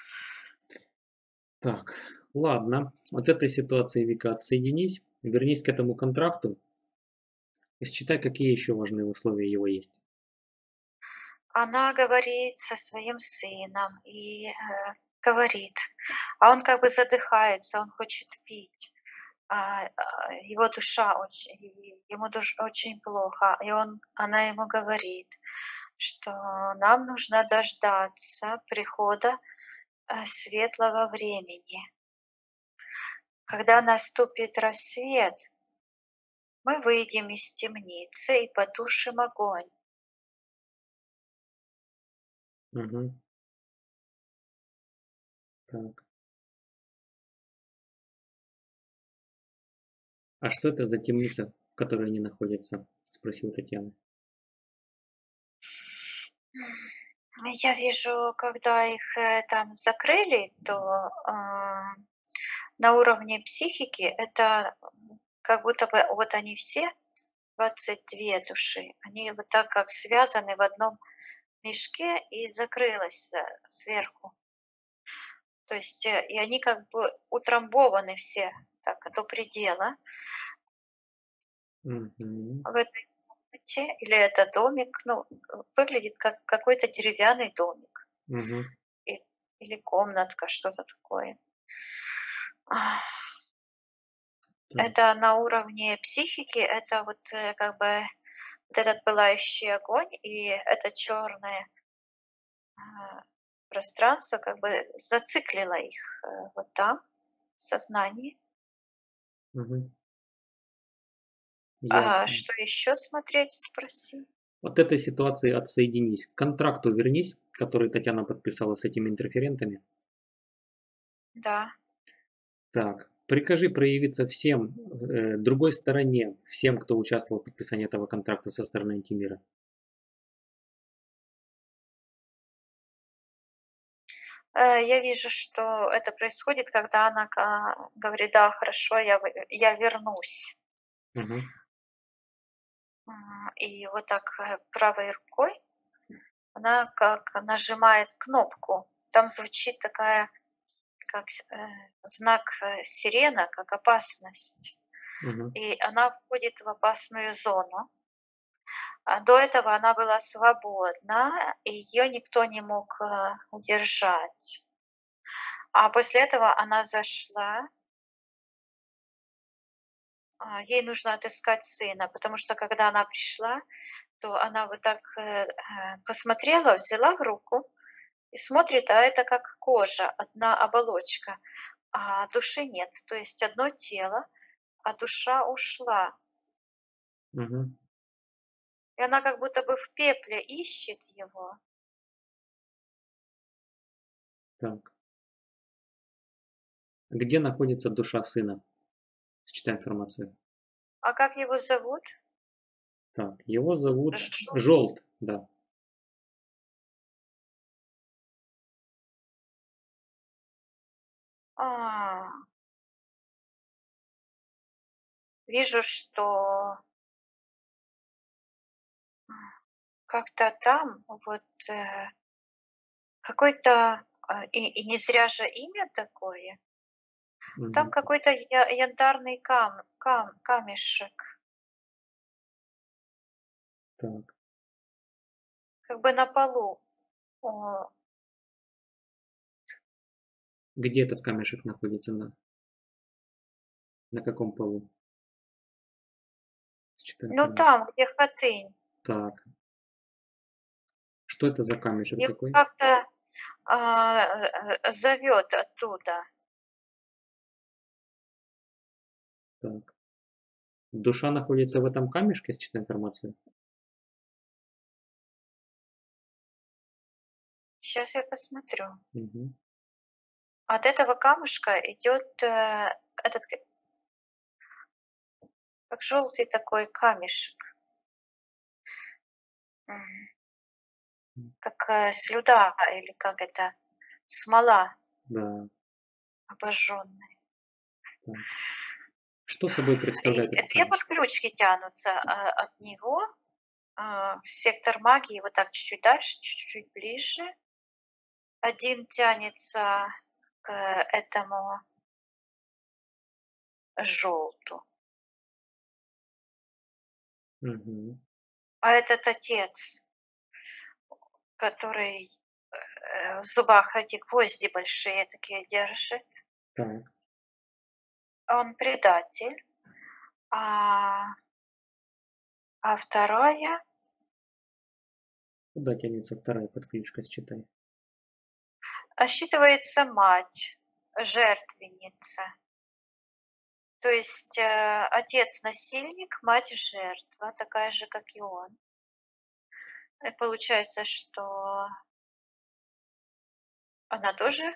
Так, ладно. От этой ситуации, Вика, отсоединись, вернись к этому контракту и считай, какие еще важные условия его есть.
Она говорит со своим сыном и, э, говорит, а он как бы задыхается, он хочет пить. А, а, его душа очень, и ему душ очень плохо. И он она ему говорит, что нам нужно дождаться прихода, э, светлого времени. Когда наступит рассвет, мы выйдем из темницы и потушим огонь.
Мгм. Так. А что это за темница, в которой они находятся? Спросила Татьяна.
Я вижу, когда их, э, там закрыли, то, а, на уровне психики это, м, как будто бы вот они все, двадцать две души, они вот так как связаны в одном мешке и закрылось, э, сверху. То есть, э, и они как бы утрамбованы все так до предела
Мгм.
в этой комнате, или это домик, ну, э, выглядит как какой-то деревянный домик
Мгм.
и или комнатка, что-то такое.
Так.
Это на уровне психики, это вот, э, как бы вот этот пылающий огонь и это черное а, пространство как бы зациклило их, э, вот там, в сознании.
Мгм.
А
Ясно.
что еще смотреть, спроси?
От этой ситуации отсоединись. К контракту вернись, который Татьяна подписала с этими интерферентами.
Да.
Так, прикажи проявиться всем, э, другой стороне, всем, кто участвовал в подписании этого контракта со стороны антимира.
Э, я вижу, что это происходит, когда она ка говорит: "Да, хорошо, я вы я вернусь".
Мгм.
М, и вот так, э, правой рукой она как нажимает кнопку. Там звучит такая, как с э, знак, э, сирена, как опасность.
Мгм.
И она входит в опасную зону. А до этого она была свободна, и её никто не мог, э, удержать. А после этого она зашла, а, ей нужно отыскать сына, потому что когда она пришла, то она вот так э, э, посмотрела, взяла в руку и смотрит, а это как кожа, одна оболочка, а души нет. То есть одно тело, а душа ушла.
Мгм.
И она как будто бы в пепле ищет его.
Так. Где находится душа сына? Считай информацию.
А как его зовут?
Так, его зовут
Жу-
Желт, да.
А, вижу, что как-то там вот э, какой-то, а, и, и не зря же имя такое. Там
Мгм.
какой-то я- янтарный кам, кам, камешек,
Так,
как бы на полу. О,
где этот камешек находится? На, на каком полу? Считай
ну
информацию.
там, где хатынь.
Так, что это за камешек
Его
такой?
как-то а, з- зовет оттуда.
Так. Душа находится в этом камешке, считай информацию.
Сейчас я посмотрю.
Мгм.
От этого камушка идет э, этот к- как желтый такой камешек, м, как э, слюда или как это, смола
Да,
обожженная.
так. Что собой
И
представляет этот
две
камешек?
подключки тянутся а, от него а, в сектор магии, вот так чуть-чуть дальше, чуть-чуть ближе. Один тянется к этому желту,
Мгм.
а этот отец, который э, в зубах эти гвозди большие такие держит,
Так,
он предатель. А, а вторая
куда тянется вторая подключка, считай.
считывается мать, жертвенница. То есть э, отец насильник, мать жертва, такая же, как и он. И получается, что она тоже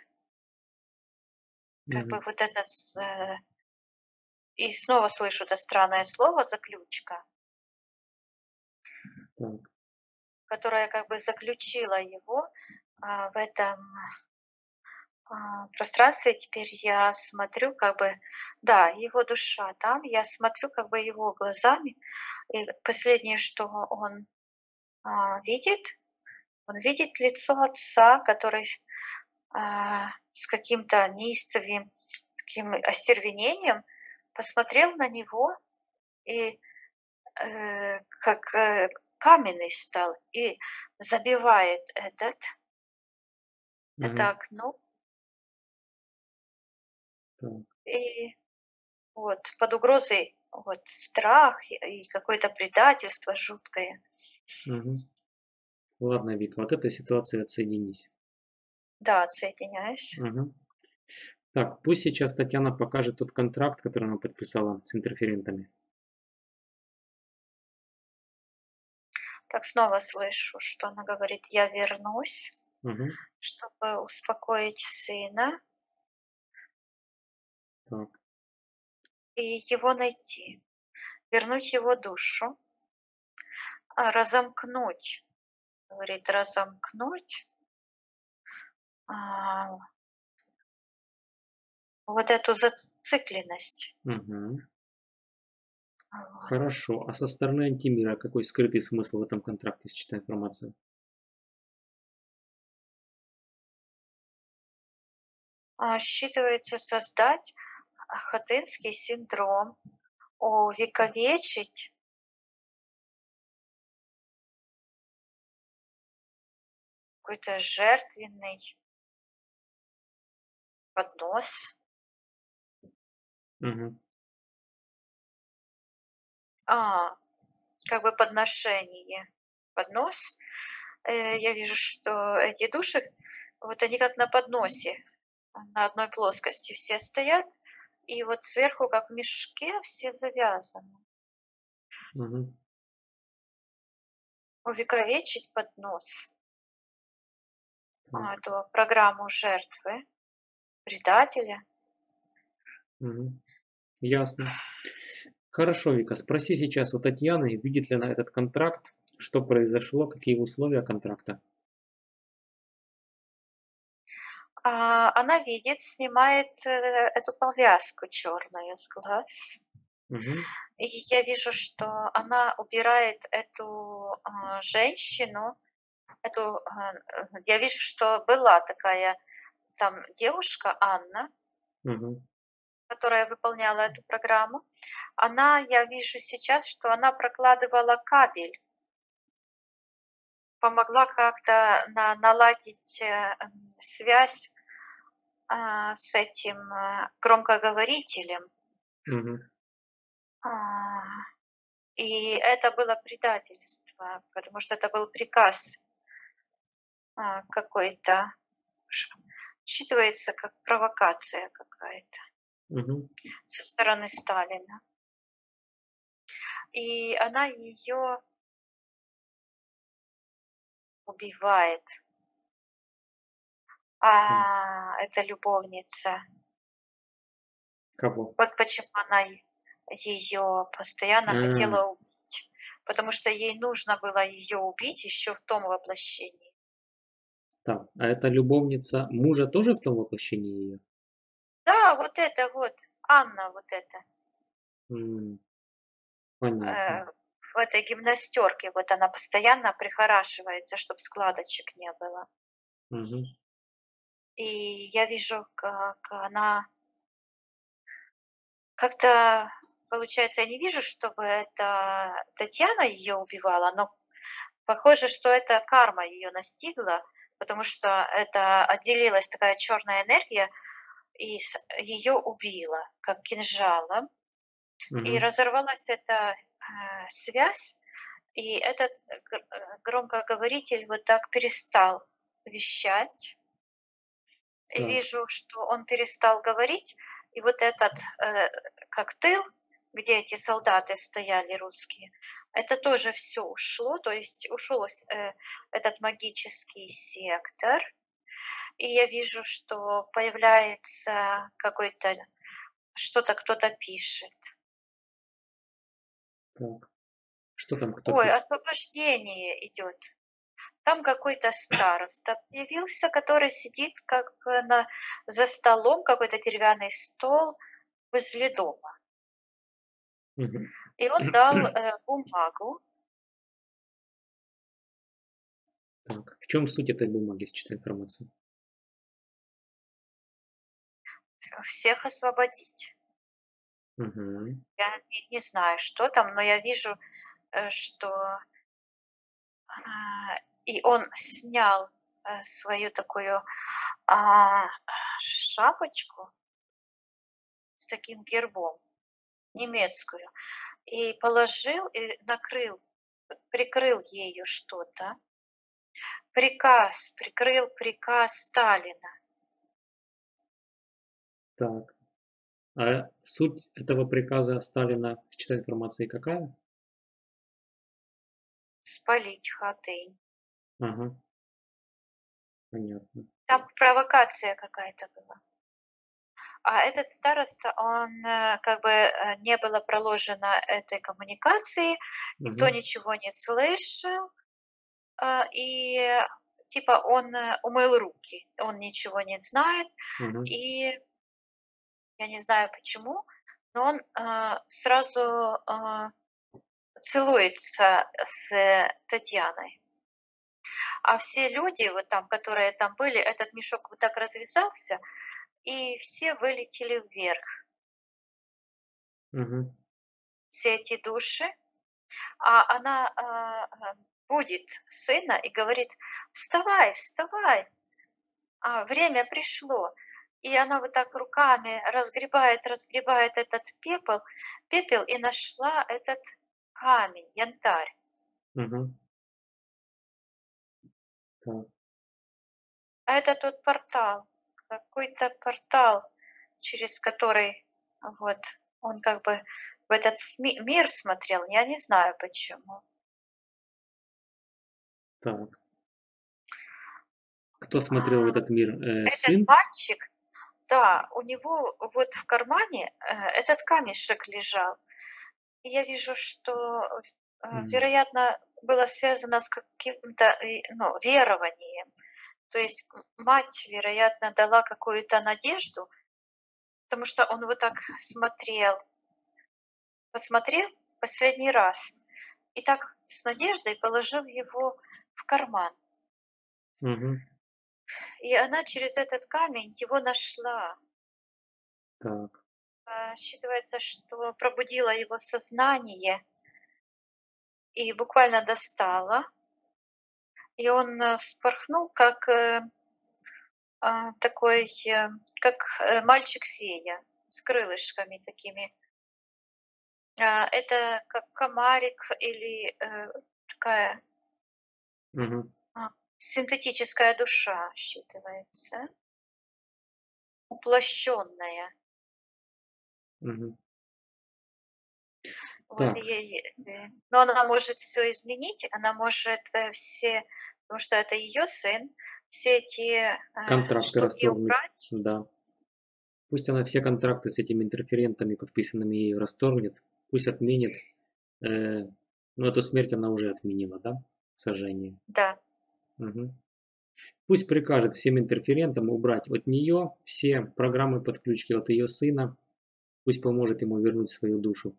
как
Мгм.
бы вот это с, э, и снова слышу это странное слово заключка,
Так,
которая как бы заключила его а, в этом а, пространстве. Теперь я смотрю как бы, да, его душа там, я смотрю как бы его глазами, и последнее, что он а, видит, он видит лицо отца, который а, с каким-то неистовым таким остервенением посмотрел на него и э, как э, каменный стал и забивает этот, это
мгм.
окно
Так,
и вот под угрозой вот страх и и какое-то предательство жуткое.
мгм. Ладно, Вика, вот этой ситуации отсоединись.
Да, отсоединяюсь.
Мгм. Так, пусть сейчас Татьяна покажет тот контракт, который она подписала с интерферентами.
Так снова слышу, что она говорит: "Я вернусь,
Мгм.
чтобы успокоить сына
Так,
и его найти, вернуть его душу, а, разомкнуть", говорит, "разомкнуть, а, вот эту зацикленность".
мгм.
Вот.
Хорошо. А со стороны антимира какой скрытый смысл в этом контракте, считай информацию?
А, считывается создать Хатынский синдром, увековечить какой-то жертвенный поднос.
Мгм.
А, как бы подношение, поднос. Э, я вижу, что эти души, вот они как на подносе, на одной плоскости все стоят, и вот сверху, как в мешке, все завязаны.
Мгм.
Увековечить поднос, а,
Так.
эту программу жертвы, предателя.
Мгм. Ясно. Хорошо, Вика, спроси сейчас у Татьяны, видит ли она этот контракт, что произошло, какие условия контракта.
А, она видит, снимает, э, эту повязку черную с глаз.
Мгм.
И я вижу, что она убирает эту, а, женщину, эту, а, э, я вижу, что была такая там девушка Анна,
Мгм.
которая выполняла эту программу. Она, я вижу сейчас, что она прокладывала кабель, помогла как-то на наладить, э, м, связь, а, с этим, э, громкоговорителем.
Мгм.
А, и это было предательство, потому что это был приказ, а, какой-то, ш считывается как провокация какая-то
Мгм.
со стороны Сталина. И она ее убивает.
Так.
А, эта любовница.
Кого?
Вот почему она ее постоянно
А,
хотела убить. Потому что ей нужно было ее убить еще в том воплощении.
так. А эта любовница мужа тоже в том воплощении ее?
Да, вот это вот, Анна вот эта,
М, понятно.
э, в этой гимнастерке, вот она постоянно прихорашивается, чтобы складочек не было.
Мгм.
И я вижу, как она как-то, получается, я не вижу, чтобы это Татьяна ее убивала, но похоже, что это карма ее настигла, потому что это отделилась такая черная энергия и ее убила, как кинжалом. И
Мгм.
разорвалась эта, э, связь, и этот г э, громкоговоритель вот так перестал вещать. И
Так.
вижу, что он перестал говорить, и вот этот, э, как тыл, где эти солдаты стояли русские, это тоже все ушло, то есть ушел с э, этот магический сектор. И я вижу, что появляется какой-то что-то кто-то пишет.
Так. Что там кто
Ой,
пишет?
освобождение идет. Там какой-то староста появился, который сидит как э, на за столом, какой-то деревянный стол возле дома.
Мгм.
И он дал, э, бумагу.
Так. В чем суть этой бумаги, считай информацию?
Всех освободить.
Мгм.
Я не не знаю, что там, но я вижу, э, что, а, и он снял, э, свою такую, а, шапочку с таким гербом, немецкую, и положил, и накрыл, прикрыл ею что-то. Приказ, прикрыл приказ Сталина
Так. А суть этого приказа Сталина, считай информации, какая?
спалить Хатынь.
Ага. Понятно.
Там провокация какая-то была. А этот староста, он, э, как бы, э, не было проложено этой коммуникации, никто
Мгм.
ничего не слышал, а, и, э, типа он, э, умыл руки, он ничего не знает.
Мгм.
И я не знаю почему, но он, а, сразу, а, целуется с э, Татьяной. А все люди, вот там, которые там были, этот мешок вот так развязался, и все вылетели вверх,
Мгм.
все эти души. А она, а, а, будит сына и говорит: "Вставай, вставай, а, время пришло". И она вот так руками разгребает, разгребает этот пепел пепел и нашла этот камень, янтарь.
Мгм. Так.
А это тот портал, какой-то портал, через который вот он как бы в этот сми мир смотрел. Я не знаю почему.
Так. Кто смотрел в
А,
этот мир? Э,
этот
сын?
мальчик, да, у него вот в кармане, э, этот камешек лежал. И я вижу, что, э,
М.
вероятно, было связано с каким-то, и, ну, верованием. То есть м мать, вероятно, дала какую-то надежду, потому что он вот так смотрел посмотрел последний раз и так с надеждой положил его в карман.
Мгм.
И она через этот камень его нашла.
Так.
А, считывается, что пробудила его сознание и буквально достала. И он, э, вспорхнул, как, э, а, такой, э, как, э, мальчик-фея с крылышками такими. А, это как комарик или, э, такая
Мгм.
а, синтетическая душа считывается. Уплощенная.
Мгм.
Вот
Так.
ей, э, но она может все изменить, она может, э, все, потому что это ее сын, все эти, э,
Контракты
штуки
расторгнуть.
убрать.
Да. Пусть она все контракты с этими интерферентами, подписанными ею, расторгнет. Пусть отменит. Э, ну, эту смерть она уже отменила, да? Сожжение.
Да,
Мгм. Пусть прикажет всем интерферентам убрать от нее все программы подключки от ее сына. Пусть поможет ему вернуть свою душу.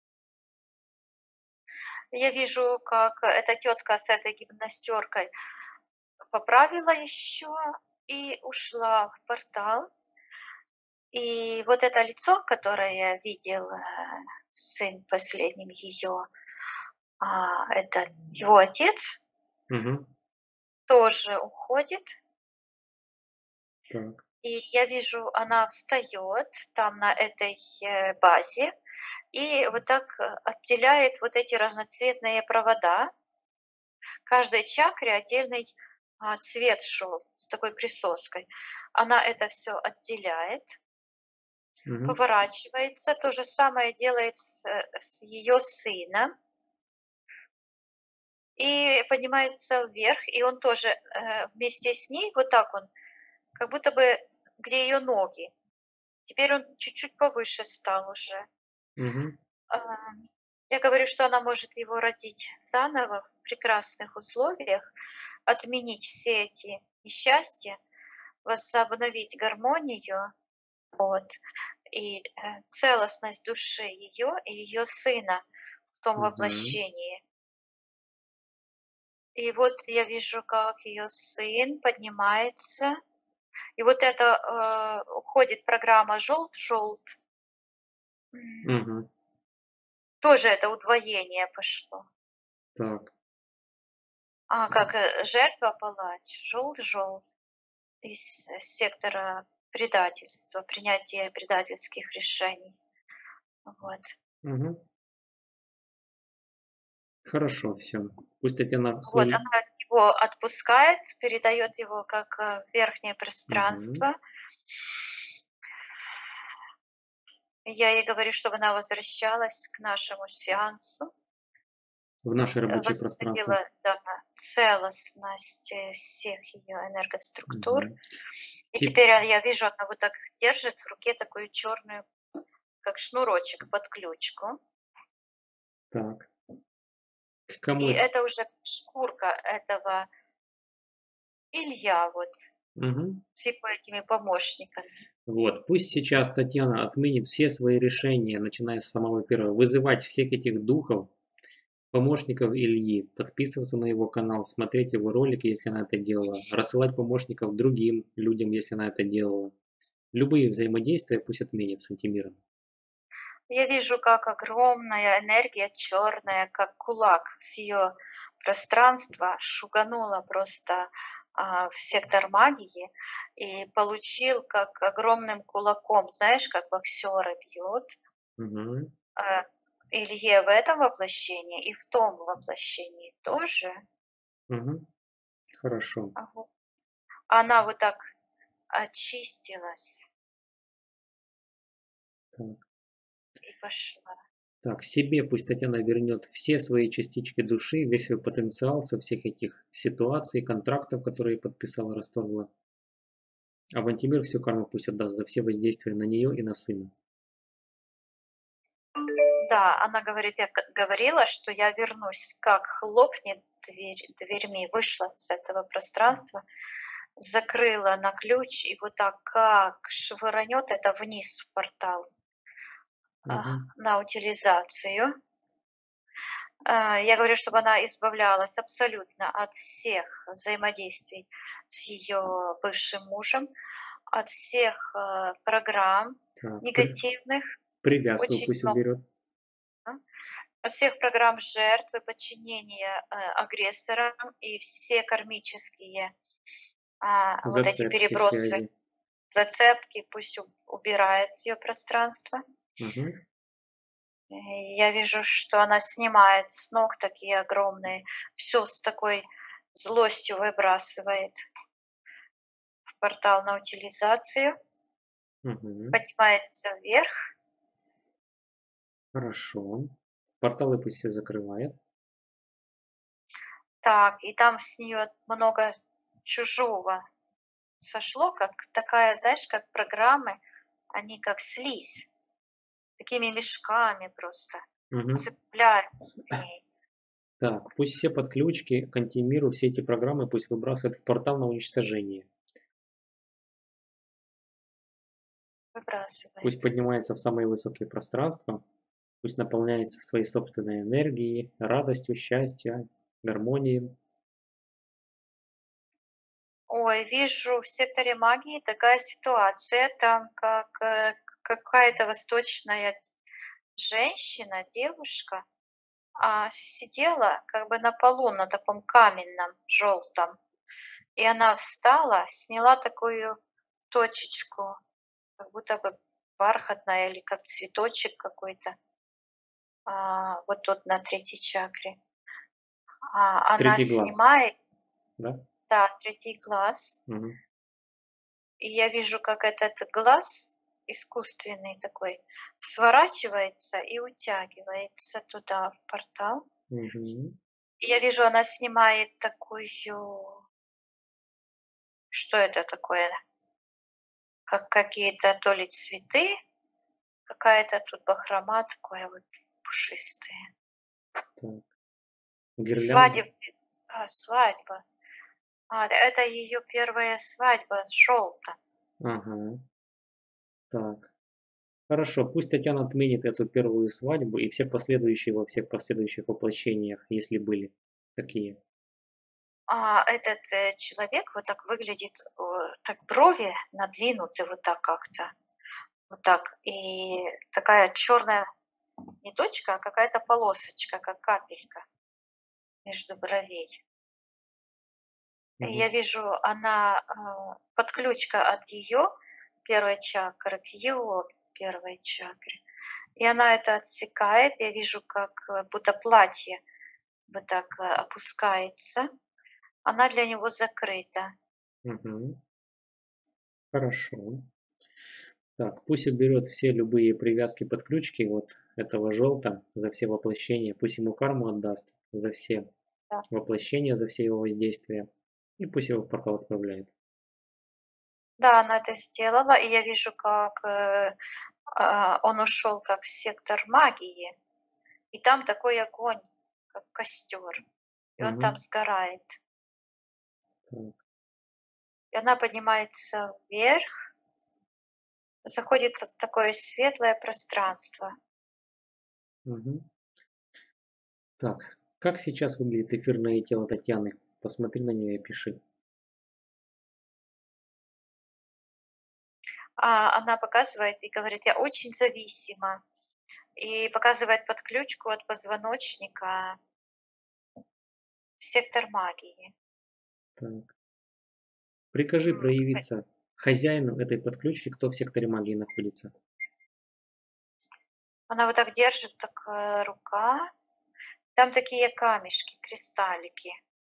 я вижу, как эта тетка с этой гимнастеркой поправила еще и ушла в портал. И вот это лицо, которое видел, э, сын последним ее, а, это его отец,
Мгм.
тоже уходит.
Так.
И я вижу, она встает там на этой, э, базе и вот так, э, отделяет вот эти разноцветные провода. Каждой чакре отдельный, а, цвет шел с такой присоской. Она это все отделяет,
Мгм.
поворачивается. То же самое делает с, э, с ее сыном и поднимается вверх. И он тоже, э, вместе с ней, вот так он, как будто бы где ее ноги. Теперь он чуть-чуть повыше стал уже.
Мгм.
А, я говорю, что она может его родить заново в прекрасных условиях, отменить все эти несчастья, возобновить гармонию, вот, и, э, целостность души ее и ее сына в том
Мгм.
воплощении. И вот я вижу, как ее сын поднимается, и вот это, э, уходит программа "Желт-желт". М,
Мгм.
тоже это удвоение пошло.
Так.
А, как, э, жертва палач, желт-желт из э, сектора предательства, принятия предательских решений. Вот.
Мгм. Хорошо, все. Пусть Татьяна
Вот
свой.
она его отпускает, передает его как, э, в верхнее
Мгм.
пространство. Я ей говорю, чтобы она возвращалась к нашему сеансу,
В наше
э,
рабочее пространство.
восстановила, да, целостность, э, всех ее энергоструктур.
Мгм.
И
Тип
теперь, а, я вижу, она вот так держит в руке такую черную, как шнурочек под ключку.
Так. К
И
кому эт
это уже шкурка этого Илья вот
Мгм.
с его этими помощниками.
Вот. Пусть сейчас Татьяна отменит все свои решения, начиная с самого первого. Вызывать всех этих духов, помощников Ильи, подписываться на его канал, смотреть его ролики, если она это делала, рассылать помощников другим людям, если она это делала. Любые взаимодействия пусть отменит с антимиром.
Я вижу, как огромная энергия черная, как кулак с ее пространства шуганула просто, а, в сектор магии и получил как огромным кулаком, знаешь, как боксеры бьют,
Мгм.
э, Илье в этом воплощении и в том воплощении тоже.
Мгм. Хорошо.
А вот она вот так очистилась
Так.
и пошла.
Так, себе пусть Татьяна вернет все свои частички души, весь свой потенциал со всех этих ситуаций, контрактов, которые подписала, расторгла. А в антимир всю карму пусть отдаст за все воздействия на нее и на сына.
Да, она говорит, я г говорила, что я вернусь. Как хлопнет дверь дверьми, вышла с этого пространства, закрыла на ключ и вот так как швырнет это вниз в портал, а,
Мгм.
на утилизацию. А, я говорю, чтобы она избавлялась абсолютно от всех взаимодействий с ее бывшим мужем, от всех, э, программ
Так, при-
негативных,
привязку
очень
пусть
много,
уберет.
от всех программ жертвы, подчинения, э, агрессорам и все кармические, а, вот эти
Зацепки,
перебросы,
связи.
зацепки пусть у убирает с её пространства.
Мгм.
И я вижу, что она снимает с ног такие огромные, все с такой злостью выбрасывает в портал на утилизацию,
Мгм.
поднимается вверх.
Хорошо. Порталы пусть все закрывает.
Так, и там с нее много чужого сошло, как такая, знаешь, как программы, они как слизь, такими мешками просто
Мгм.
цепляются к ней,
Так, пусть все подключки к антимиру, все эти программы пусть выбрасывают в портал на уничтожение.
выбрасывает.
Пусть поднимается в самые высокие пространства, пусть наполняется своей собственной энергией, радостью, счастьем, гармонией.
Ой, вижу в секторе магии такая ситуация, там как, э, какая-то восточная женщина, девушка, а, сидела как бы на полу, на таком каменном желтом, и она встала, сняла такую точечку, как будто бы бархатная или как цветочек какой-то, а, вот тут на третьей чакре. А, она
Третий глаз,
снимает,
да?
да, третий глаз.
Мгм.
И я вижу, как этот глаз искусственный такой сворачивается и утягивается туда, в портал.
Мгм.
И я вижу, она снимает такую, что это такое, как какие-то то ли цветы, какая-то тут бахрома такое вот пушистая.
Так. Гирлянда.
Свадеб а, свадьба. А, это ее первая свадьба с желтым.
Ага. Так. Хорошо, пусть Татьяна отменит эту первую свадьбу и все последующие во всех последующих воплощениях, если были такие.
А этот, э, человек вот так выглядит, э, так брови надвинуты вот так как-то, вот так, и такая черная не точка, а какая-то полосочка, как капелька между бровей. И я
Мгм.
вижу, она, а, подключка от ее первой чакры к его первой чакре. И она это отсекает. Я вижу, как, э, будто платье вот так, э, опускается. Она для него закрыта.
Мгм. Хорошо. Так, пусть уберет все любые привязки, подключки вот этого желта за все воплощения. Пусть ему карму отдаст за все
Да.
воплощения, за все его воздействия. И пусть его в портал отправляет.
Да, она это сделала, и я вижу, как, э, а, он ушел как в сектор магии, и там такой огонь, как костер, и он там
Мгм.
сгорает.
Так.
И она поднимается вверх, заходит в такое светлое пространство.
Мгм. Так, как сейчас выглядит эфирное тело Татьяны? Посмотри на нее и пиши.
А она показывает и говорит: "Я очень зависима". И показывает подключку от позвоночника в сектор магии.
Так. Прикажи
М, какая
проявиться хозяину этой подключки, кто в секторе магии находится.
Она вот так держит, так э, рука. Там такие камешки, кристаллики.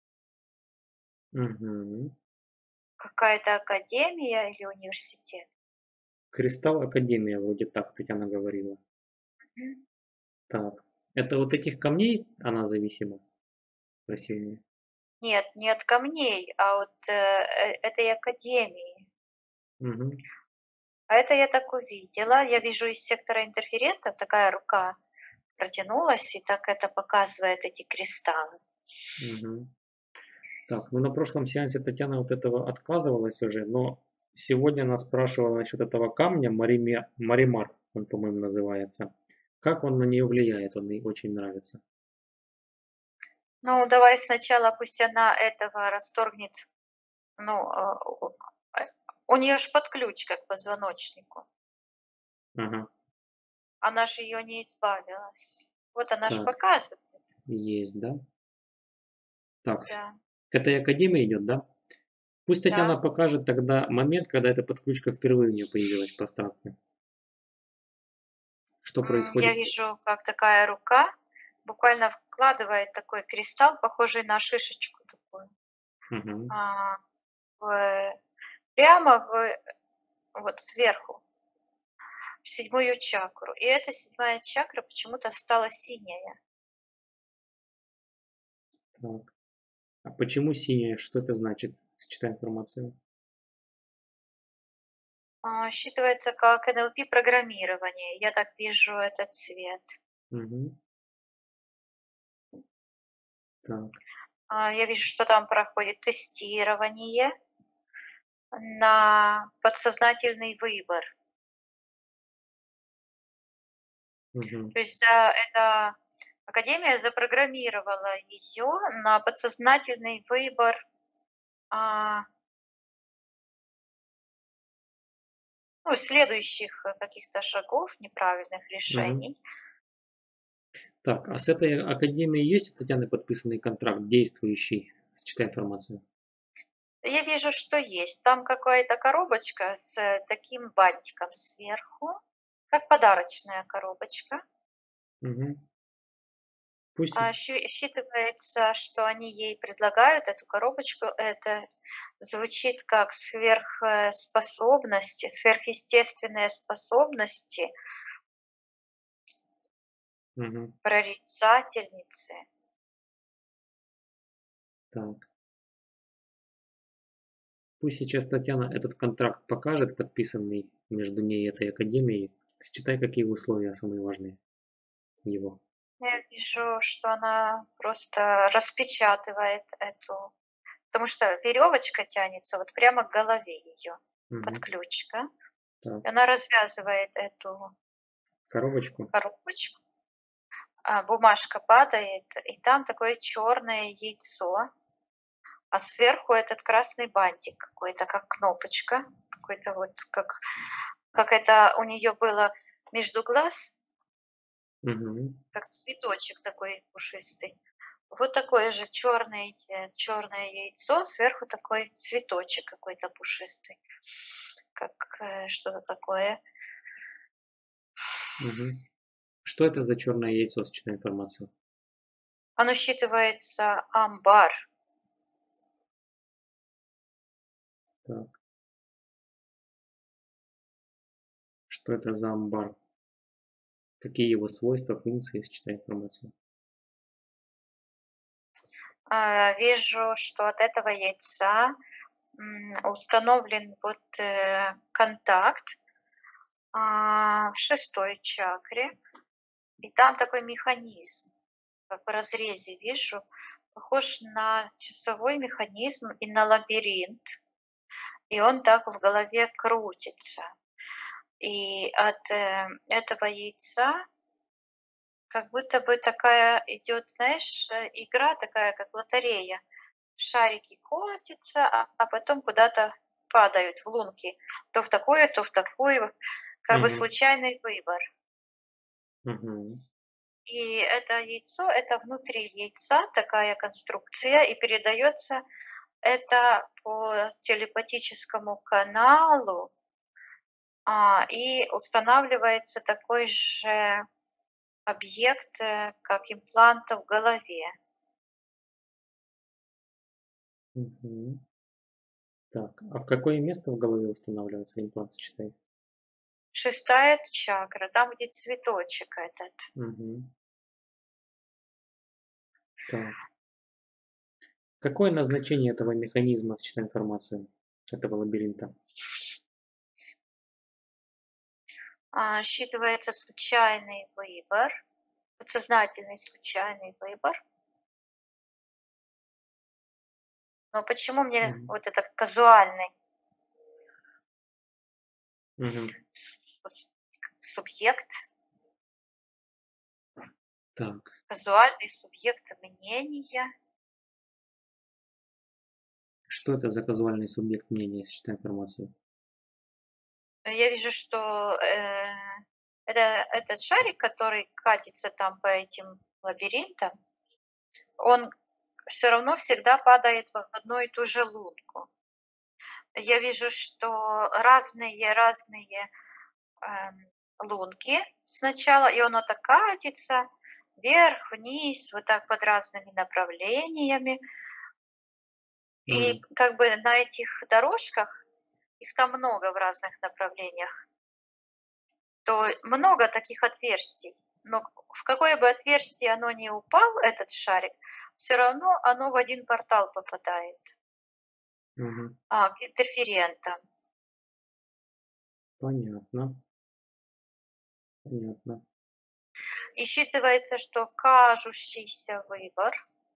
Мгм.
Какая-то академия или университет?
Кристалл Академия, вроде так Татьяна говорила.
Мгм.
Так, это вот этих камней она зависима? Спросил меня.
Нет, не от камней, а от э, э, этой академии.
Мгм.
А это я так увидела. Я вижу из сектора интерферентов такая рука протянулась, и так это показывает эти кристаллы.
Мгм. Так, ну на прошлом сеансе Татьяна вот этого отказывалась уже, но сегодня она спрашивала насчет этого камня, Мариме, Маримар, он, по-моему, называется. Как он на нее влияет, он ей очень нравится.
Ну, давай сначала пусть она этого расторгнет. Ну, а, у а, у нее ж подключка к позвоночнику.
Ага,
Она же ее не избавилась. Вот она ж
так,
показывает,
есть, да? Так,
да,
к этой академии идет, да? Пусть Татьяна
да.
покажет тогда момент, когда эта подключка впервые у нее появилась в пространстве. Что
М, я
происходит?
вижу, как такая рука буквально вкладывает такой кристалл, похожий на шишечку такую,
Мгм.
а, в прямо в вот сверху, в седьмую чакру. И эта седьмая чакра почему-то стала синяя.
Так. А почему синяя? Что это значит? Считай информацию.
А, считывается как эн эл пи-программирование. Я так вижу этот цвет.
Мгм. Так.
А, я вижу, что там проходит тестирование на подсознательный выбор.
Мгм.
То есть, а, эта академия запрограммировала ее на подсознательный выбор, а, ну, следующих, э, каких-то шагов, неправильных
Мгм.
решений.
Так, а с этой академией есть у Татьяны подписанный контракт, действующий? Считай информацию.
Я вижу, что есть. Там какая-то коробочка с, э, таким бантиком сверху, как подарочная коробочка.
Мгм. Пусть.
А, щи считывается, что они ей предлагают эту коробочку. Это звучит как сверх э, способности, сверхъестественные способности
Мгм.
прорицательницы.
Так. Пусть сейчас Татьяна этот контракт покажет, подписанный между ней и этой академией. Считай, какие условия самые важные его.
Я вижу, что она просто распечатывает эту, потому что веревочка тянется вот прямо к голове ее,
Мгм.
подключка. И
Так.
она развязывает эту
Коробочку.
коробочку, а, бумажка падает, и там такое черное яйцо. А сверху этот красный бантик какой-то, как кнопочка, какой-то вот, как как это у нее было между глаз,
Мгм.
как цветочек такой пушистый. Вот такое же черное черное яйцо, сверху такой цветочек какой-то пушистый, как, э, что-то такое.
Мгм. Что это за черное яйцо, считай информацию?
Оно считывается амбар.
Так. Что это за амбар? Какие его свойства, функции, считай информацию?
А, вижу, что от этого яйца, м, установлен вот, э, контакт, а, в шестой чакре. И там такой механизм, как в разрезе вижу, похож на часовой механизм и на лабиринт, и он так в голове крутится. И от, э, этого яйца как будто бы такая идет, знаешь, э, игра такая, как лотерея. Шарики котятся, а, а потом куда-то падают в лунки. То в такую, то в такую. Как бы
Мгм.
случайный выбор.
Мгм.
И это яйцо, это внутри яйца такая конструкция, и передается это по телепатическому каналу, а, и устанавливается такой же объект, э, как импланта в голове.
Мгм. Так, а в какое место в голове устанавливается имплант, считай?
Шестая чакра, там, где цветочек этот.
Мгм. Так. Какое назначение этого механизма, считай информацию, этого лабиринта?
А, считывается случайный выбор, подсознательный случайный выбор. Но почему мне
Мгм.
вот этот казуальный
Мгм.
с субъект,
Так.
казуальный субъект мнения?
Что это за казуальный субъект мнения, считай информацию?
Но я вижу, что, э, это этот шарик, который катится там по этим лабиринтам, он все равно всегда падает в одну и ту же лунку. Я вижу, что разные разные, эм, лунки сначала, и оно так катится вверх, вниз, вот так под разными направлениями. И
Мгм.
как бы на этих дорожках, их там много в разных направлениях, то много таких отверстий. Но в какое бы отверстие оно ни упал, этот шарик, все равно оно в один портал попадает,
Мгм.
а, к интерферентам.
Понятно. Понятно.
И считывается, что кажущийся выбор —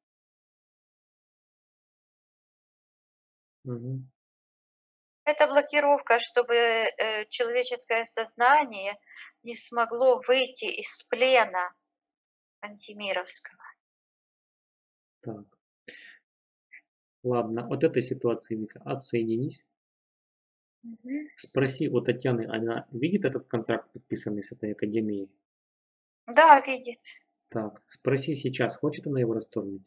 Мгм.
это блокировка, чтобы, э, человеческое сознание не смогло выйти из плена антимировского.
Так. Ладно, от этой ситуации, Вика, отсоединись.
Мгм.
Спроси у Татьяны, она видит этот контракт, подписанный с этой академией?
Да, видит.
Так, спроси сейчас, хочет она его расторгнуть?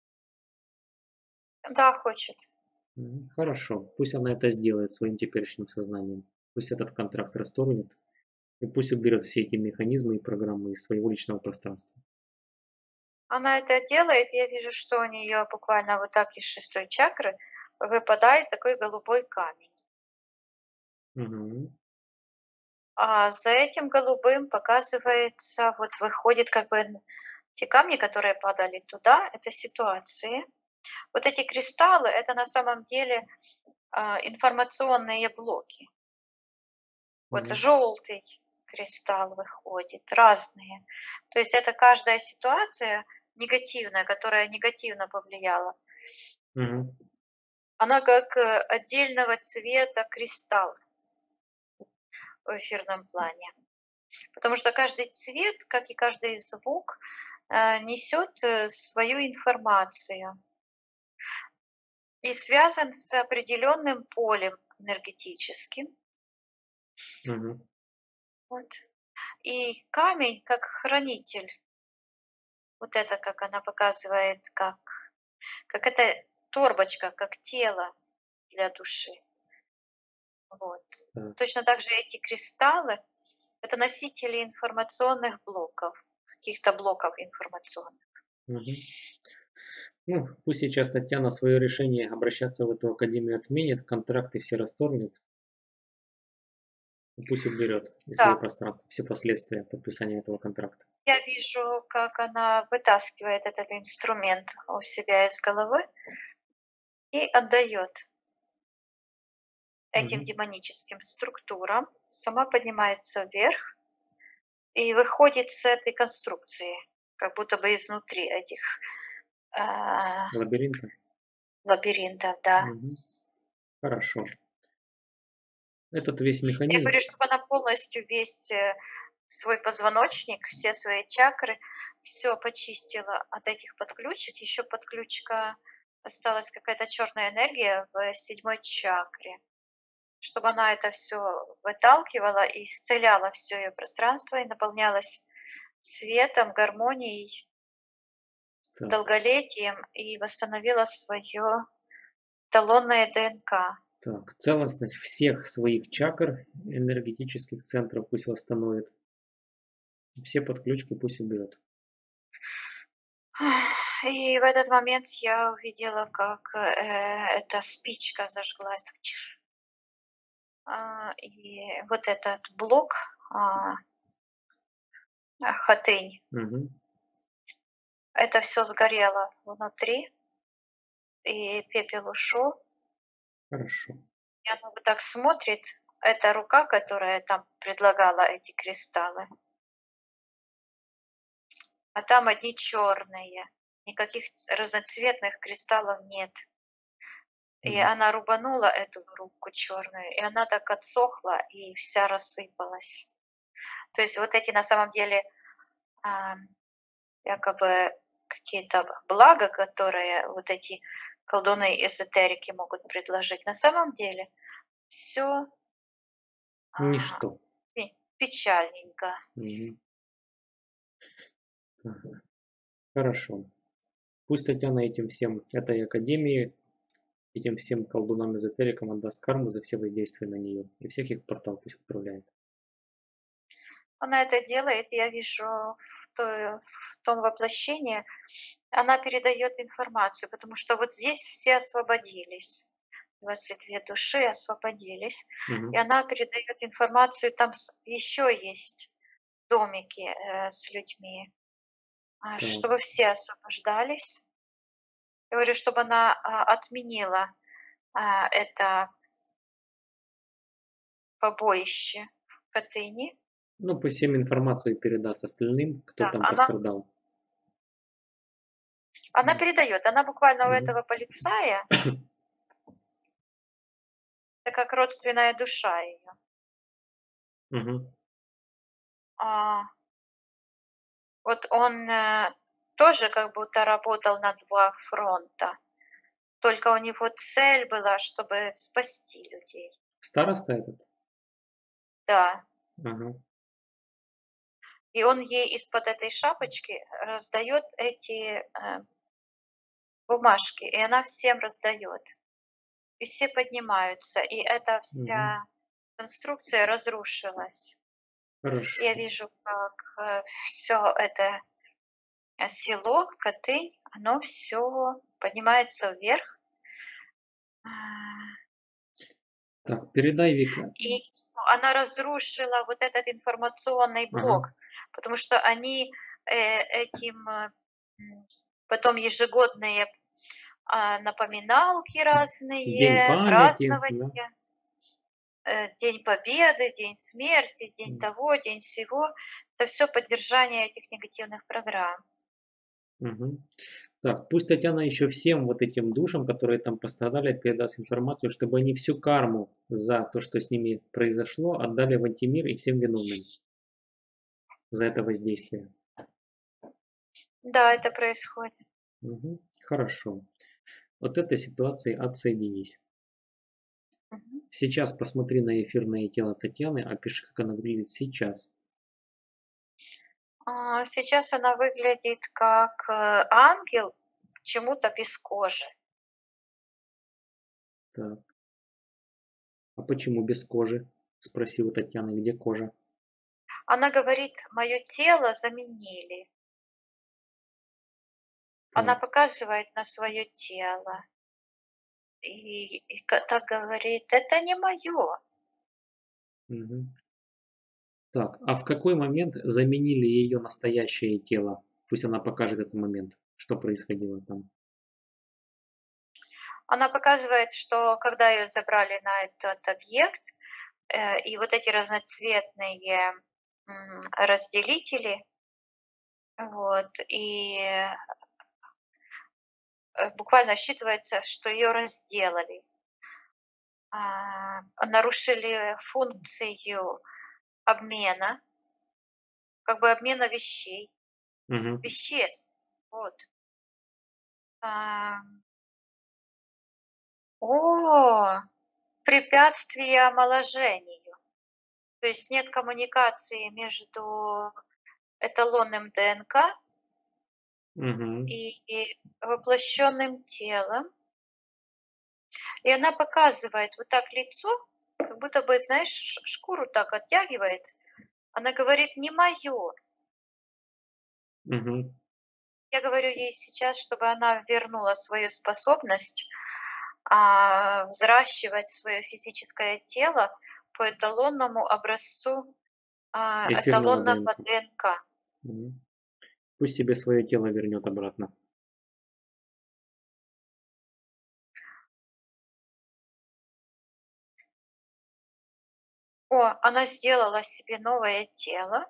Да, хочет.
Мгм. Хорошо, пусть она это сделает своим теперешним сознанием. Пусть этот контракт расторгнет, и пусть уберет все эти механизмы и программы из своего личного пространства.
Она это делает. Я вижу, что у нее буквально вот так из шестой чакры выпадает такой голубой камень.
Мгм.
А за этим голубым, показывается, вот выходит как бы н те камни, которые падали туда — это ситуации. Вот эти кристаллы — это на самом деле, а, информационные блоки. Вот
Мгм.
желтый кристалл выходит, разные. То есть это каждая ситуация негативная, которая негативно повлияла,
Мгм.
она как, э, отдельного цвета кристалл в эфирном плане. Потому что каждый цвет, как и каждый звук, э, несет, э, свою информацию и связан с определенным полем энергетическим.
Мгм.
Вот. И камень как хранитель. Вот это, как она показывает, как как это торбочка, как тело для души. Вот.
Так.
Точно так же эти кристаллы — это носители информационных блоков, каких-то блоков информационных.
Мгм. Ну, пусть сейчас Татьяна свое решение обращаться в эту академию отменит, контракты все расторгнет, и пусть уберет из своего
Да,
пространства все последствия подписания этого контракта.
я вижу, как она вытаскивает этот инструмент у себя из головы и отдает этим
Мгм.
демоническим структурам, сама поднимается вверх и выходит с этой конструкции, как будто бы изнутри этих, а,
Лабиринта?
лабиринтов, да.
Мгм. Хорошо. Этот весь
Я
механизм.
говорю, чтобы она полностью весь, э, свой позвоночник, все свои чакры, все почистила от этих подключек. Еще подключка, осталась какая-то черная энергия в седьмой чакре. Чтобы она это все выталкивала и исцеляла все ее пространство и наполнялась светом, гармонией,
Так,
долголетием и восстановила свое эталонное ДНК.
так, целостность всех своих чакр, энергетических центров пусть восстановит. Все под ключ и пусть уберет.
И в этот момент я увидела, как, э, эта спичка зажглась, так чир. А, и вот этот блок, а а, хатынь,
Мгм.
это всё сгорело внутри, и пепел ушел.
Хорошо.
И она вот так смотрит, эта рука, которая там предлагала эти кристаллы. А там одни черные, никаких ц разноцветных кристаллов нет. И
Мгм.
она рубанула эту руку черную, и она так отсохла и вся рассыпалась. То есть вот эти на самом деле, ам, якобы какие-то б блага, которые вот эти колдуны-эзотерики могут предложить, на самом деле всё а,
Ничто.
пе печальненько.
Мгм. Ага. Хорошо. Пусть Татьяна этим всем, этой академии, этим всем колдунам-эзотерикам отдаст карму за все воздействия на нее. И всех их в портал пусть отправляет.
Она это делает, я вижу в той в том воплощении. Она передает информацию, потому что вот здесь все освободились. двадцать две души освободились, и
Мгм.
она передает информацию. Там с еще есть домики, э, с людьми, а,
Так.
чтобы все освобождались. Я говорю, чтобы она, а, отменила, а, это побоище в Катыни.
Ну, пусть всем информацию передаст остальным, кто
Да,
там
она
пострадал.
она
М.
передает, она буквально у
Мгм.
этого полицая это как родственная душа её.
Мгм.
А вот он, э, тоже как будто работал на два фронта, только у него цель была, чтобы спасти людей.
Староста этот?
Да.
Ага.
И он ей из-под этой шапочки раздаёт эти, э бумажки, и она всем раздаёт. И все поднимаются, и эта
Мгм.
вся конструкция разрушилась. Я
Хорошо.
вижу, как, э, всё это, э, село, Катынь, оно всё поднимается вверх. А
Так, передай Вике.
И всё, она разрушила вот этот информационный
Ага.
блок, потому что они, э, этим, м, потом ежегодные, а, напоминалки
День
разные,
памяти, да?
празднования. Э, День Победы, День смерти, день
М.
того, день сего. Это всё поддержание этих негативных программ.
Мгм. Так, пусть Татьяна еще всем вот этим душам, которые там пострадали, передаст информацию, чтобы они всю карму за то, что с ними произошло, отдали в антимир и всем виновным. За это воздействие.
Да, это происходит.
Мгм. Хорошо. От этой ситуации отсоединись.
Мгм.
Сейчас посмотри на эфирное тело Татьяны, опиши, как она выглядит сейчас.
А, сейчас она выглядит как, э, ангел, почему-то без кожи.
Так. А почему без кожи? Спроси у Татьяны, где кожа?
Она говорит: "Моё тело заменили". Она
Так.
показывает на своё тело. И и ка так говорит: "Это не моё".
Мгм. Так, а в какой момент заменили ее настоящее тело? Пусть она покажет этот момент, что происходило там.
Она показывает, что когда её забрали на этот объект, э, и вот эти разноцветные, м, разделители вот, и э, буквально считывается, что её разделали. А, нарушили функцию обмена как бы обмена вещей,
Мгм.
веществ. Вот. Ам. О, препятствие омоложению. То есть нет коммуникации между эталонным ДНК
Мгм.
и воплощенным телом. И она показывает вот так лицо, как будто бы, знаешь, ш шкуру так оттягивает. Она говорит: "Не моё".
Мгм.
Я говорю ей сейчас, чтобы она вернула свою способность, а, взращивать свое физическое тело по эталонному образцу, а,
Эфирного
эталонного
ДНК.
ДНК.
Мгм. Пусть себе свое тело вернет обратно.
О, она сделала себе новое тело,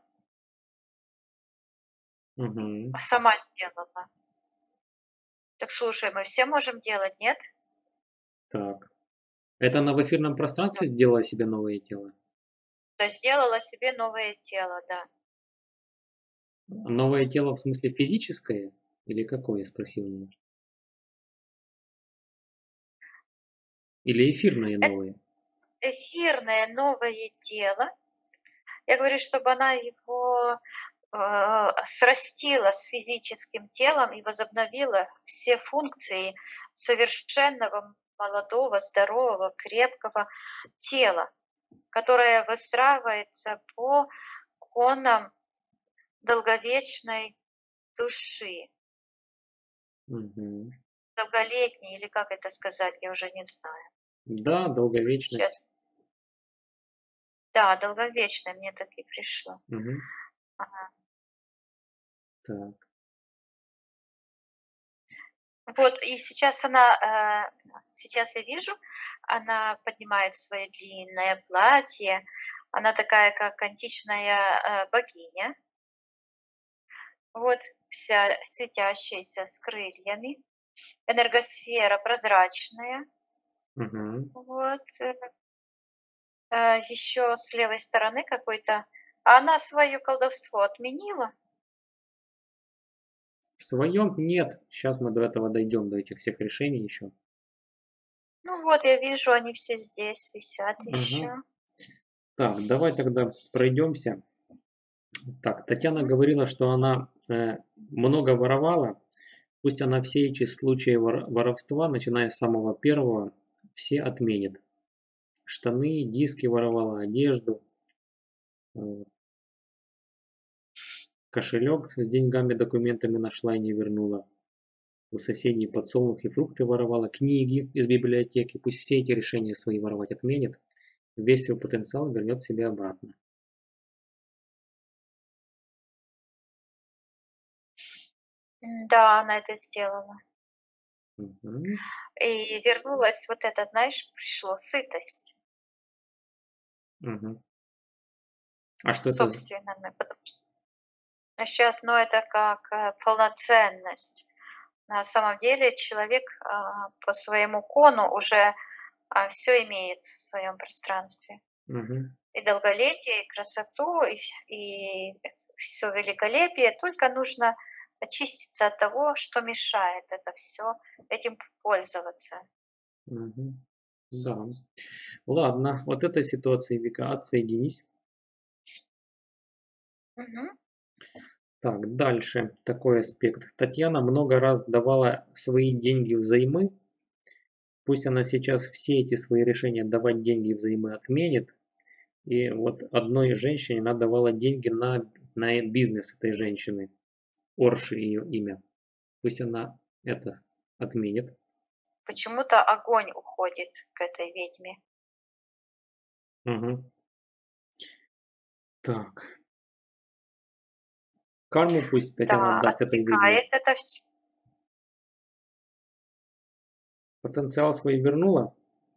Мгм.
сама сделала. Так слушай, мы все можем делать, нет?
Так. Это она в эфирном
Вот.
пространстве сделала себе новое тело?
То сделала себе новое тело, да.
Новое тело в смысле физическое? Или какое, спросил меня? Или эфирное
Это
новое?
эфирное новое тело. Я говорю, чтобы она его а, срастила с физическим телом и возобновила все функции совершенного, молодого, здорового, крепкого тела, которое выстраивается по конам долговечной души,
Мгм.
долголетней, или как это сказать, я уже не знаю.
Да,
Сейчас.
долговечность.
Да, долговечной мне так и пришло.
Мгм.
Ага.
Так. Ш-
Вот, и сейчас она, э, сейчас я вижу, она поднимает свое длинное платье. Она такая, как античная, э, богиня. Вот, вся светящаяся с крыльями. Энергосфера прозрачная.
Мгм.
Вот, э, э, еще с левой стороны какой-то. А она свое колдовство отменила.
В своем нет. Сейчас мы до этого дойдем, до этих всех решений еще.
Ну вот, я вижу, они все здесь висят
Ага.
еще.
Так, давай тогда пройдемся. Так, Татьяна
Мгм.
говорила, что она э, много воровала. Пусть она все эти случаи вор- воровства, начиная с самого первого, все отменит. Штаны, диски воровала, одежду, э, кошелек с деньгами, документами нашла и не вернула. У соседей подсолнухи, фрукты воровала, книги из библиотеки. Пусть все эти решения свои воровать отменит. Весь свой потенциал вернет себе обратно.
Да, она это сделала.
Мгм.
И вернулась вот это, знаешь, пришло сытость
Мгм. А что это за...
собственная, потому что сейчас, ну, это как, э, полноценность. На самом деле человек, а, по своему кону уже, все имеет в своем пространстве.
Мгм.
И долголетие, и красоту, и вс и всё великолепие. Только нужно очиститься от того, что мешает это все этим пользоваться.
Мгм. Да. Ладно, вот этой ситуации, Вика, отсоединись.
Мгм.
Так, дальше такой аспект. Татьяна много раз давала свои деньги взаймы. Пусть она сейчас все эти свои решения давать деньги взаймы отменит. И вот одной женщине она давала деньги на, на бизнес этой женщины. Орши ее имя. Пусть она это отменит.
Почему-то огонь уходит к этой ведьме.
Мгм. Так. Карму пусть Татьяна
Да,
отдаст этой ведьме.
отсекает это всё.
Потенциал свой вернула,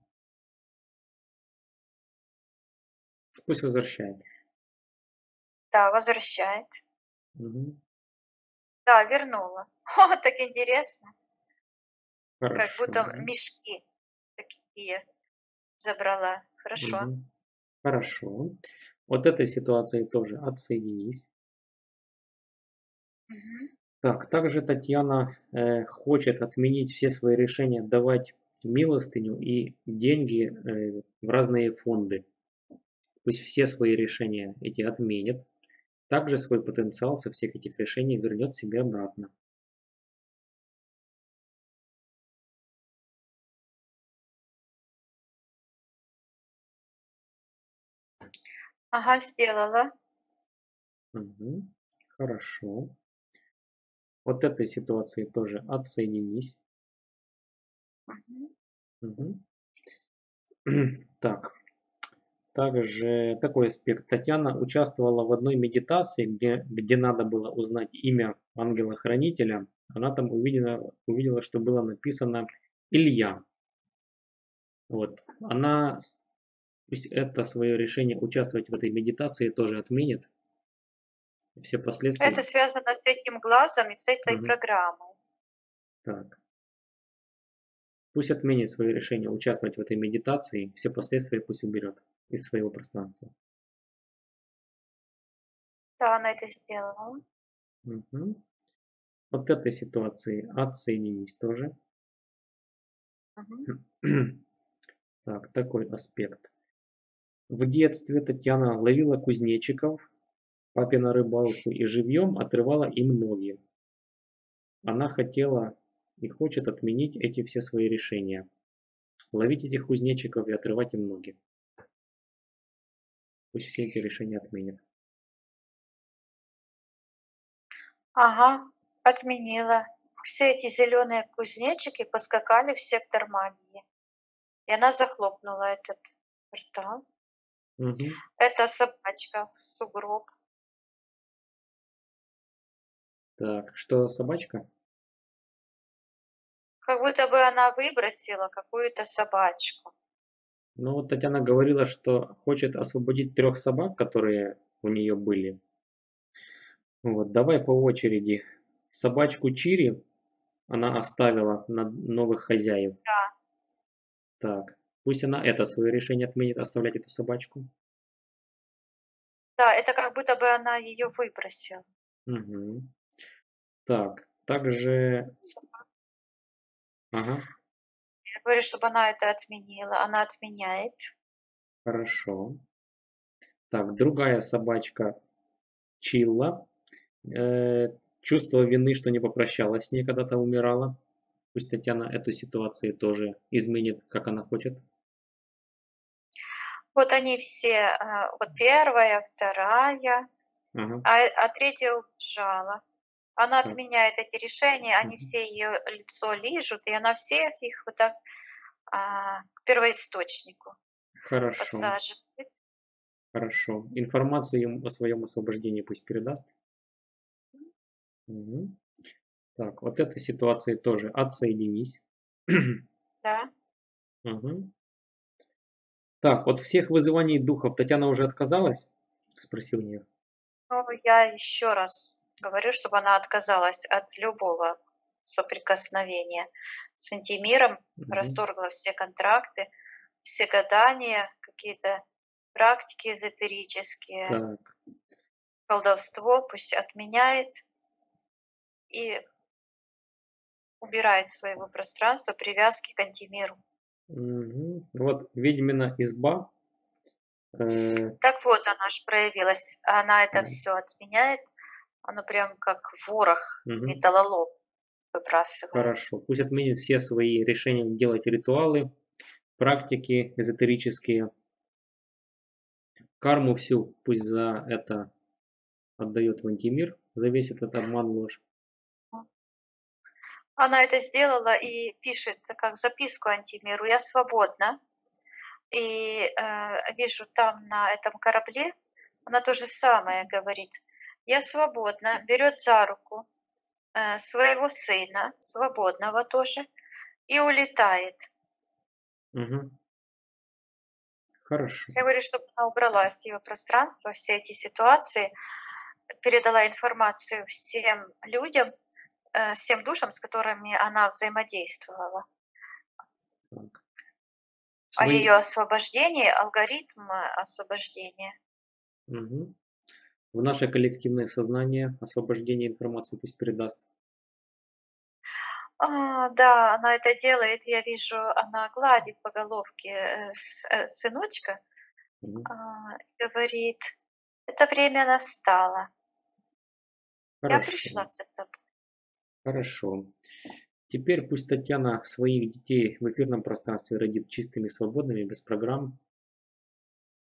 пусть возвращает.
Да, возвращает.
Мгм.
Да, вернула. О, так интересно. Как
Хорошо.
будто мешки такие забрала. Хорошо.
Мгм. Хорошо. Вот этой ситуации тоже отсоединись.
Мгм.
Так, также Татьяна э, хочет отменить все свои решения давать милостыню и деньги э, в разные фонды. Пусть все свои решения эти отменит. Также свой потенциал со всех этих решений вернет себе обратно.
Ага, сделала.
Мгм. Хорошо. от этой ситуации тоже отсоединись.
Мгм.
Мгм. Так, также такой аспект. Татьяна участвовала в одной медитации, где, где надо было узнать имя ангела-хранителя. Она там увидела, увидела, что было написано Илья. Вот. Она пусть это свое решение участвовать в этой медитации тоже отменит. Все
Это
последствия.
связано с этим глазом и с этой
Мгм.
программой.
Так. Пусть отменит свое решение участвовать в этой медитации. Все последствия пусть уберет из своего пространства.
Да, она это сделала.
Мгм. От этой ситуации отсоединись тоже.
Мгм.
Так, такой аспект. В детстве Татьяна ловила кузнечиков, папе на рыбалку и живьем отрывала им ноги. Она хотела и хочет отменить эти все свои решения. Ловить этих кузнечиков и отрывать им ноги. Пусть все эти решения отменят.
Ага, отменила. Все эти зеленые кузнечики поскакали в сектор магии. И она захлопнула этот портал.
Мгм.
Это собачка в сугроб.
Так, что за собачка?
Как будто бы она выбросила какую-то собачку.
Ну вот Татьяна говорила, что хочет освободить трех собак, которые у нее были. Вот, давай по очереди. Собачку Чири она оставила на новых хозяев.
Да,
Так, пусть она это свое решение отменит, оставлять эту собачку.
да, это как будто бы она ее выбросила.
Мгм. Так, также,
Собака.
ага,
Я говорю, чтобы она это отменила. Она отменяет.
хорошо. Так, другая собачка Чилла. Э, чувство вины, что не попрощалась с ней, когда-то умирала. Пусть Татьяна эту ситуацию тоже изменит, как она хочет.
Вот они все, а, вот первая, вторая,
Ага,
а, а третья убежала. Она
так.
отменяет эти решения, они
Мгм.
все ее лицо лижут, и она всех их вот так а, к первоисточнику
Хорошо,
подсаживает.
хорошо. Информацию ему о своем освобождении пусть передаст. Мгм. Так, вот этой ситуации тоже отсоединись.
Да.
Мгм. Так, от всех вызываний духов Татьяна уже отказалась? Спросил нее.
Ну, я еще раз говорю, чтобы она отказалась от любого соприкосновения с интимиром,
Мгм.
расторгла все контракты, все гадания, какие-то практики эзотерические,
Так.
колдовство пусть отменяет и убирает из своего пространства привязки к антимиру.
Мгм. Вот ведьмина изба. Э,
Так вот, она ж проявилась, она это
да.
все отменяет, оно прям как ворох,
Мгм.
металлолом выбрасывает.
Хорошо. Пусть отменит все свои решения делать ритуалы, практики эзотерические. Карму всю пусть за это отдает в антимир, за весь этот обман, ложь.
Она это сделала и пишет как записку антимиру: "Я свободна". И, э, вижу там на этом корабле, она то же самое говорит: "Я свободна". Берет за руку, э, своего сына, свободного тоже, и улетает.
Мгм. Хорошо.
Я говорю, чтобы она убрала с её пространства все эти ситуации, передала информацию всем людям, э, всем душам, с которыми она взаимодействовала,
Так.
о её
Свои...
освобождении, алгоритм освобождения.
Мгм. В наше коллективное сознание освобождение информации пусть передаст.
А, да, она это делает. Я вижу, она гладит по головке, э, с э, сыночка,
Мгм.
а, и говорит: "Это время настало. Я
Хорошо.
пришла за тобой".
Хорошо. Теперь пусть Татьяна своих детей в эфирном пространстве родит чистыми, свободными, без программ,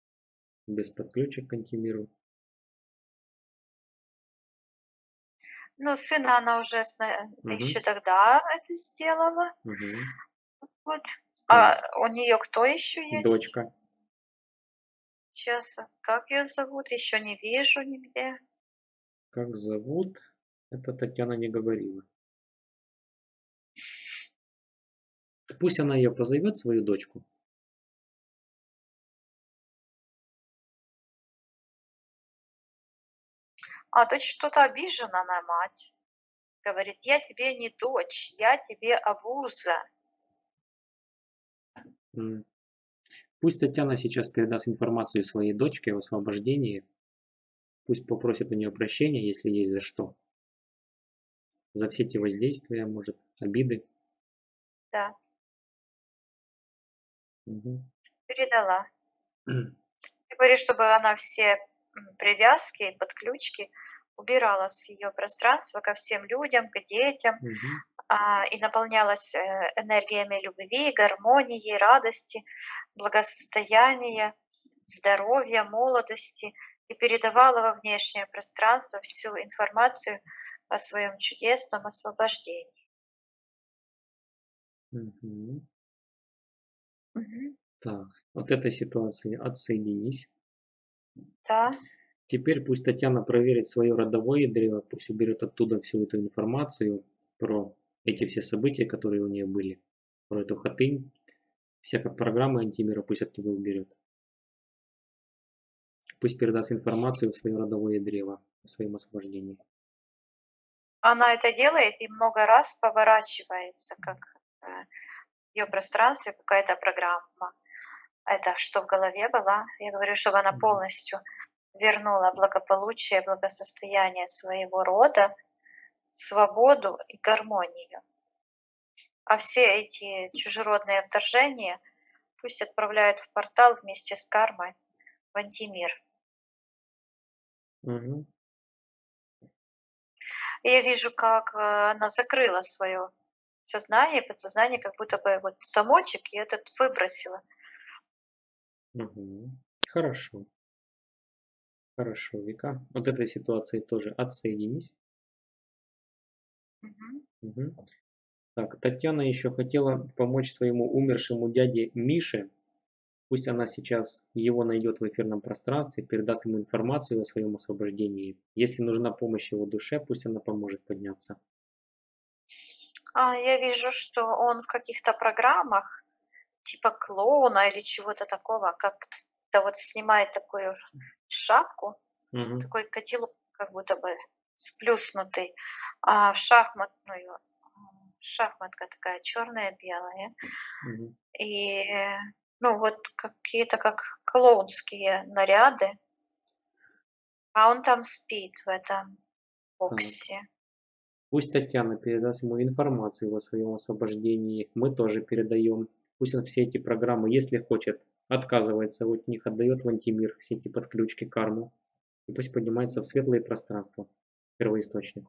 без подключек к антимиру.
Ну, сына она уже сна
Мгм.
еще тогда это сделала.
Мгм.
Вот.
Так.
А у нее кто еще есть?
Дочка.
Сейчас, а как ее зовут? Еще не вижу нигде.
Как зовут? Это Татьяна не говорила. Пусть она ее позовет, свою дочку.
А, то есть что-то обижена на мать. Говорит: "Я тебе не дочь, я тебе обуза".
М. Пусть Татьяна сейчас передаст информацию своей дочке о освобождении. Пусть попросит у нее прощения, если есть за что. За все те воздействия, может, обиды.
Да,
Мгм.
передала. Ты говоришь, чтобы она все, м, привязки, подключки убирала с ее пространства ко всем людям, к детям,
Мгм.
а, и наполнялась, э, энергиями любви, гармонии, радости, благосостояния, здоровья, молодости и передавала во внешнее пространство всю информацию о своем чудесном освобождении.
Мгм.
Мгм.
Так, от этой ситуации отсоединись.
Да.
Теперь пусть Татьяна проверит свое родовое древо, пусть уберет оттуда всю эту информацию про эти все события, которые у нее были, про эту хатынь, всякая программа антимира пусть оттуда уберет. Пусть передаст информацию в свое родовое древо о своем освобождении.
Она это делает и много раз поворачивается, как, э, в её пространстве какая-то программа. Это что в голове была. Я говорю, чтобы она
Мгм.
полностью вернула благополучие, благосостояние своего рода, свободу и гармонию. А все эти чужеродные вторжения пусть отправляют в портал вместе с кармой в антимир.
Мгм.
И я вижу, как, э, она закрыла свое сознание, подсознание, как будто бы вот замочек, и этот выбросила.
Мгм. Хорошо. Хорошо, Вика. От этой ситуации тоже отсоединись.
Мгм.
Мгм. Так, Татьяна еще хотела помочь своему умершему дяде Мише. Пусть она сейчас его найдет в эфирном пространстве, передаст ему информацию о своем освобождении. Если нужна помощь его душе, пусть она поможет подняться.
А, я вижу, что он в каких-то программах, типа клоуна или чего-то такого, как-то вот снимает такую шапку,
Мгм.
такой котелок как будто бы сплюснутый, а, в шахматную, м, шахматка такая черная-белая.
Мгм.
И, э, ну, вот какие-то как клоунские наряды, а он там спит в этом
Так.
боксе.
Пусть Татьяна передаст ему информацию о своем освобождении. Мы тоже передаем. Пусть он все эти программы, если хочет, отказывается от них, отдает в антимир все эти подключки, карму. И пусть поднимается в светлое пространство, первоисточник.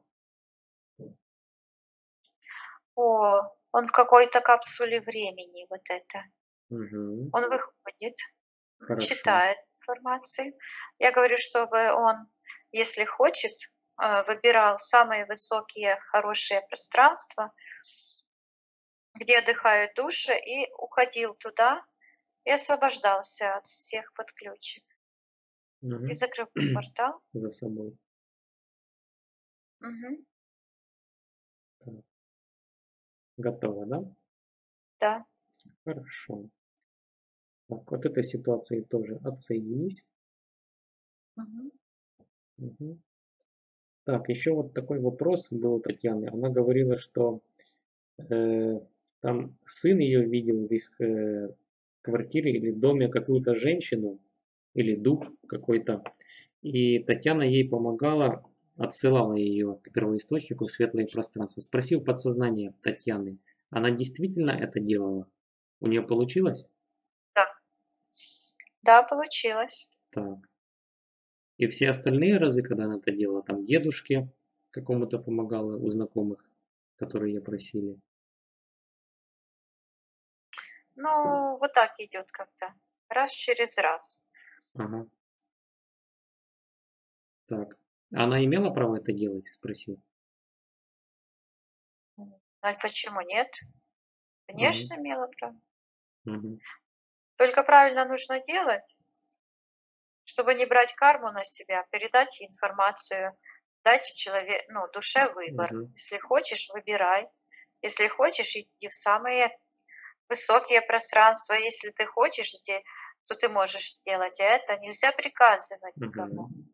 О, он в какой-то капсуле времени, вот это.
Мгм.
Он выходит, м,
Хорошо.
читает информацию. Я говорю, чтобы он, если хочет, э, выбирал самые высокие, хорошие пространства, где отдыхают души, и уходил туда, и освобождался от всех подключек. И
Мгм.
закрыл портал.
За собой.
Мгм.
Так. Готово, да?
Да.
Хорошо. Так, от этой ситуации тоже отсоединись.
Мгм.
Мгм. Так, еще вот такой вопрос был у Татьяны. Она говорила, что э, там сын ее видел в их э, квартире или доме какую-то женщину или дух какой-то. И Татьяна ей помогала, отсылала ее к первоисточнику в светлое пространство. Спросил подсознание Татьяны, она действительно это делала? У нее получилось?
Да. Да, получилось.
Так. И все остальные разы, когда она это делала, там дедушке какому-то помогала у знакомых, которые ее просили.
Ну, вот так идет как-то, раз через раз.
Ага. Так. Она имела право это делать? Спросил.
А почему нет?
Мгм.
Конечно, имела право.
Мгм.
Только правильно нужно делать, чтобы не брать карму на себя, передать информацию, дать челове ну, душе выбор.
Мгм.
Если хочешь, выбирай. Если хочешь, иди в самые высокие пространства. Если ты хочешь, где, то ты можешь сделать это. Нельзя приказывать никому.
Мгм.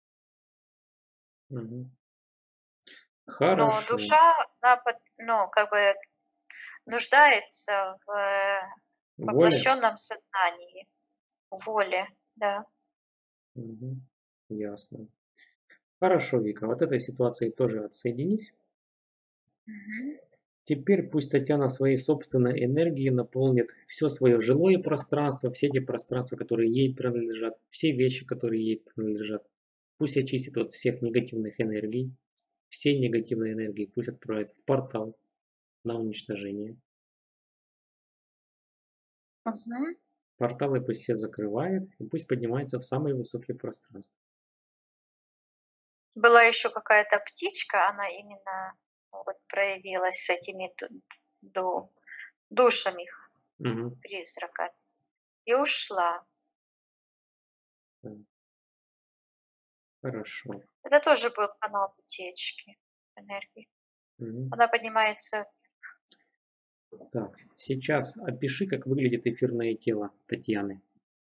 Мгм.
Но
Хорошо.
душа, она, под- ну, как бы нуждается в э,
Воля?
воплощенном сознании, в воле, да.
Мгм. Ясно. Хорошо, Вика, вот этой ситуации тоже отсоединись.
Мгм.
Теперь пусть Татьяна своей собственной энергией наполнит все свое жилое пространство, все те пространства, которые ей принадлежат, все вещи, которые ей принадлежат. Пусть очистит от всех негативных энергий, все негативные энергии пусть отправит в портал на уничтожение.
Мгм.
Порталы пусть все закрывает и пусть поднимается в самые высокие пространства.
Была еще какая-то птичка, она именно ну, вот проявилась с этими ду- ду- душами,
Мгм.
призраками, и ушла.
Да, хорошо.
Это тоже был канал утечки энергии.
Мгм.
Она поднимается.
Так, сейчас опиши, как выглядит эфирное тело Татьяны.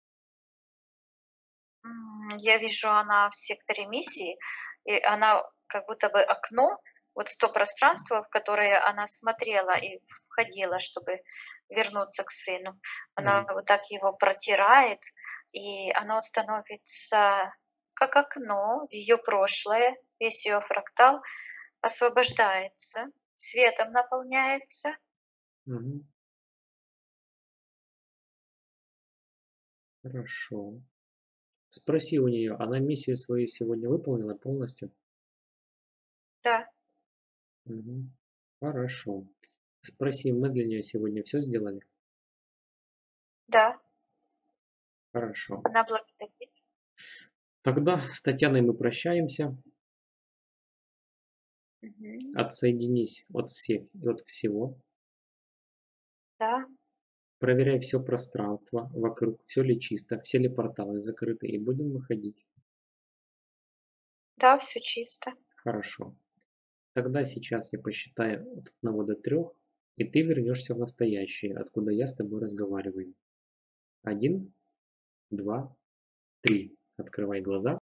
м, Я вижу, она в секторе миссии, и она как будто бы окно, вот в то пространство, в которое она смотрела и входила, чтобы вернуться к сыну. Она
Мгм.
вот так его протирает, и оно становится как окно в ее прошлое, весь ее фрактал освобождается, светом наполняется.
Мгм. Хорошо. Спроси у нее, она миссию свою сегодня выполнила полностью?
Да,
Мгм. Хорошо. Спроси, мы для нее сегодня все сделали?
да,
Хорошо.
она благодарит.
Тогда с Татьяной мы прощаемся.
Мгм.
Отсоединись от всех и от всего.
Да,
Проверяй все пространство вокруг, все ли чисто, все ли порталы закрыты, и будем выходить.
да, все чисто.
Хорошо. Тогда сейчас я посчитаю от одного до трех, и ты вернешься в настоящее, откуда я с тобой разговариваю. Один, два, три. Открывай глаза.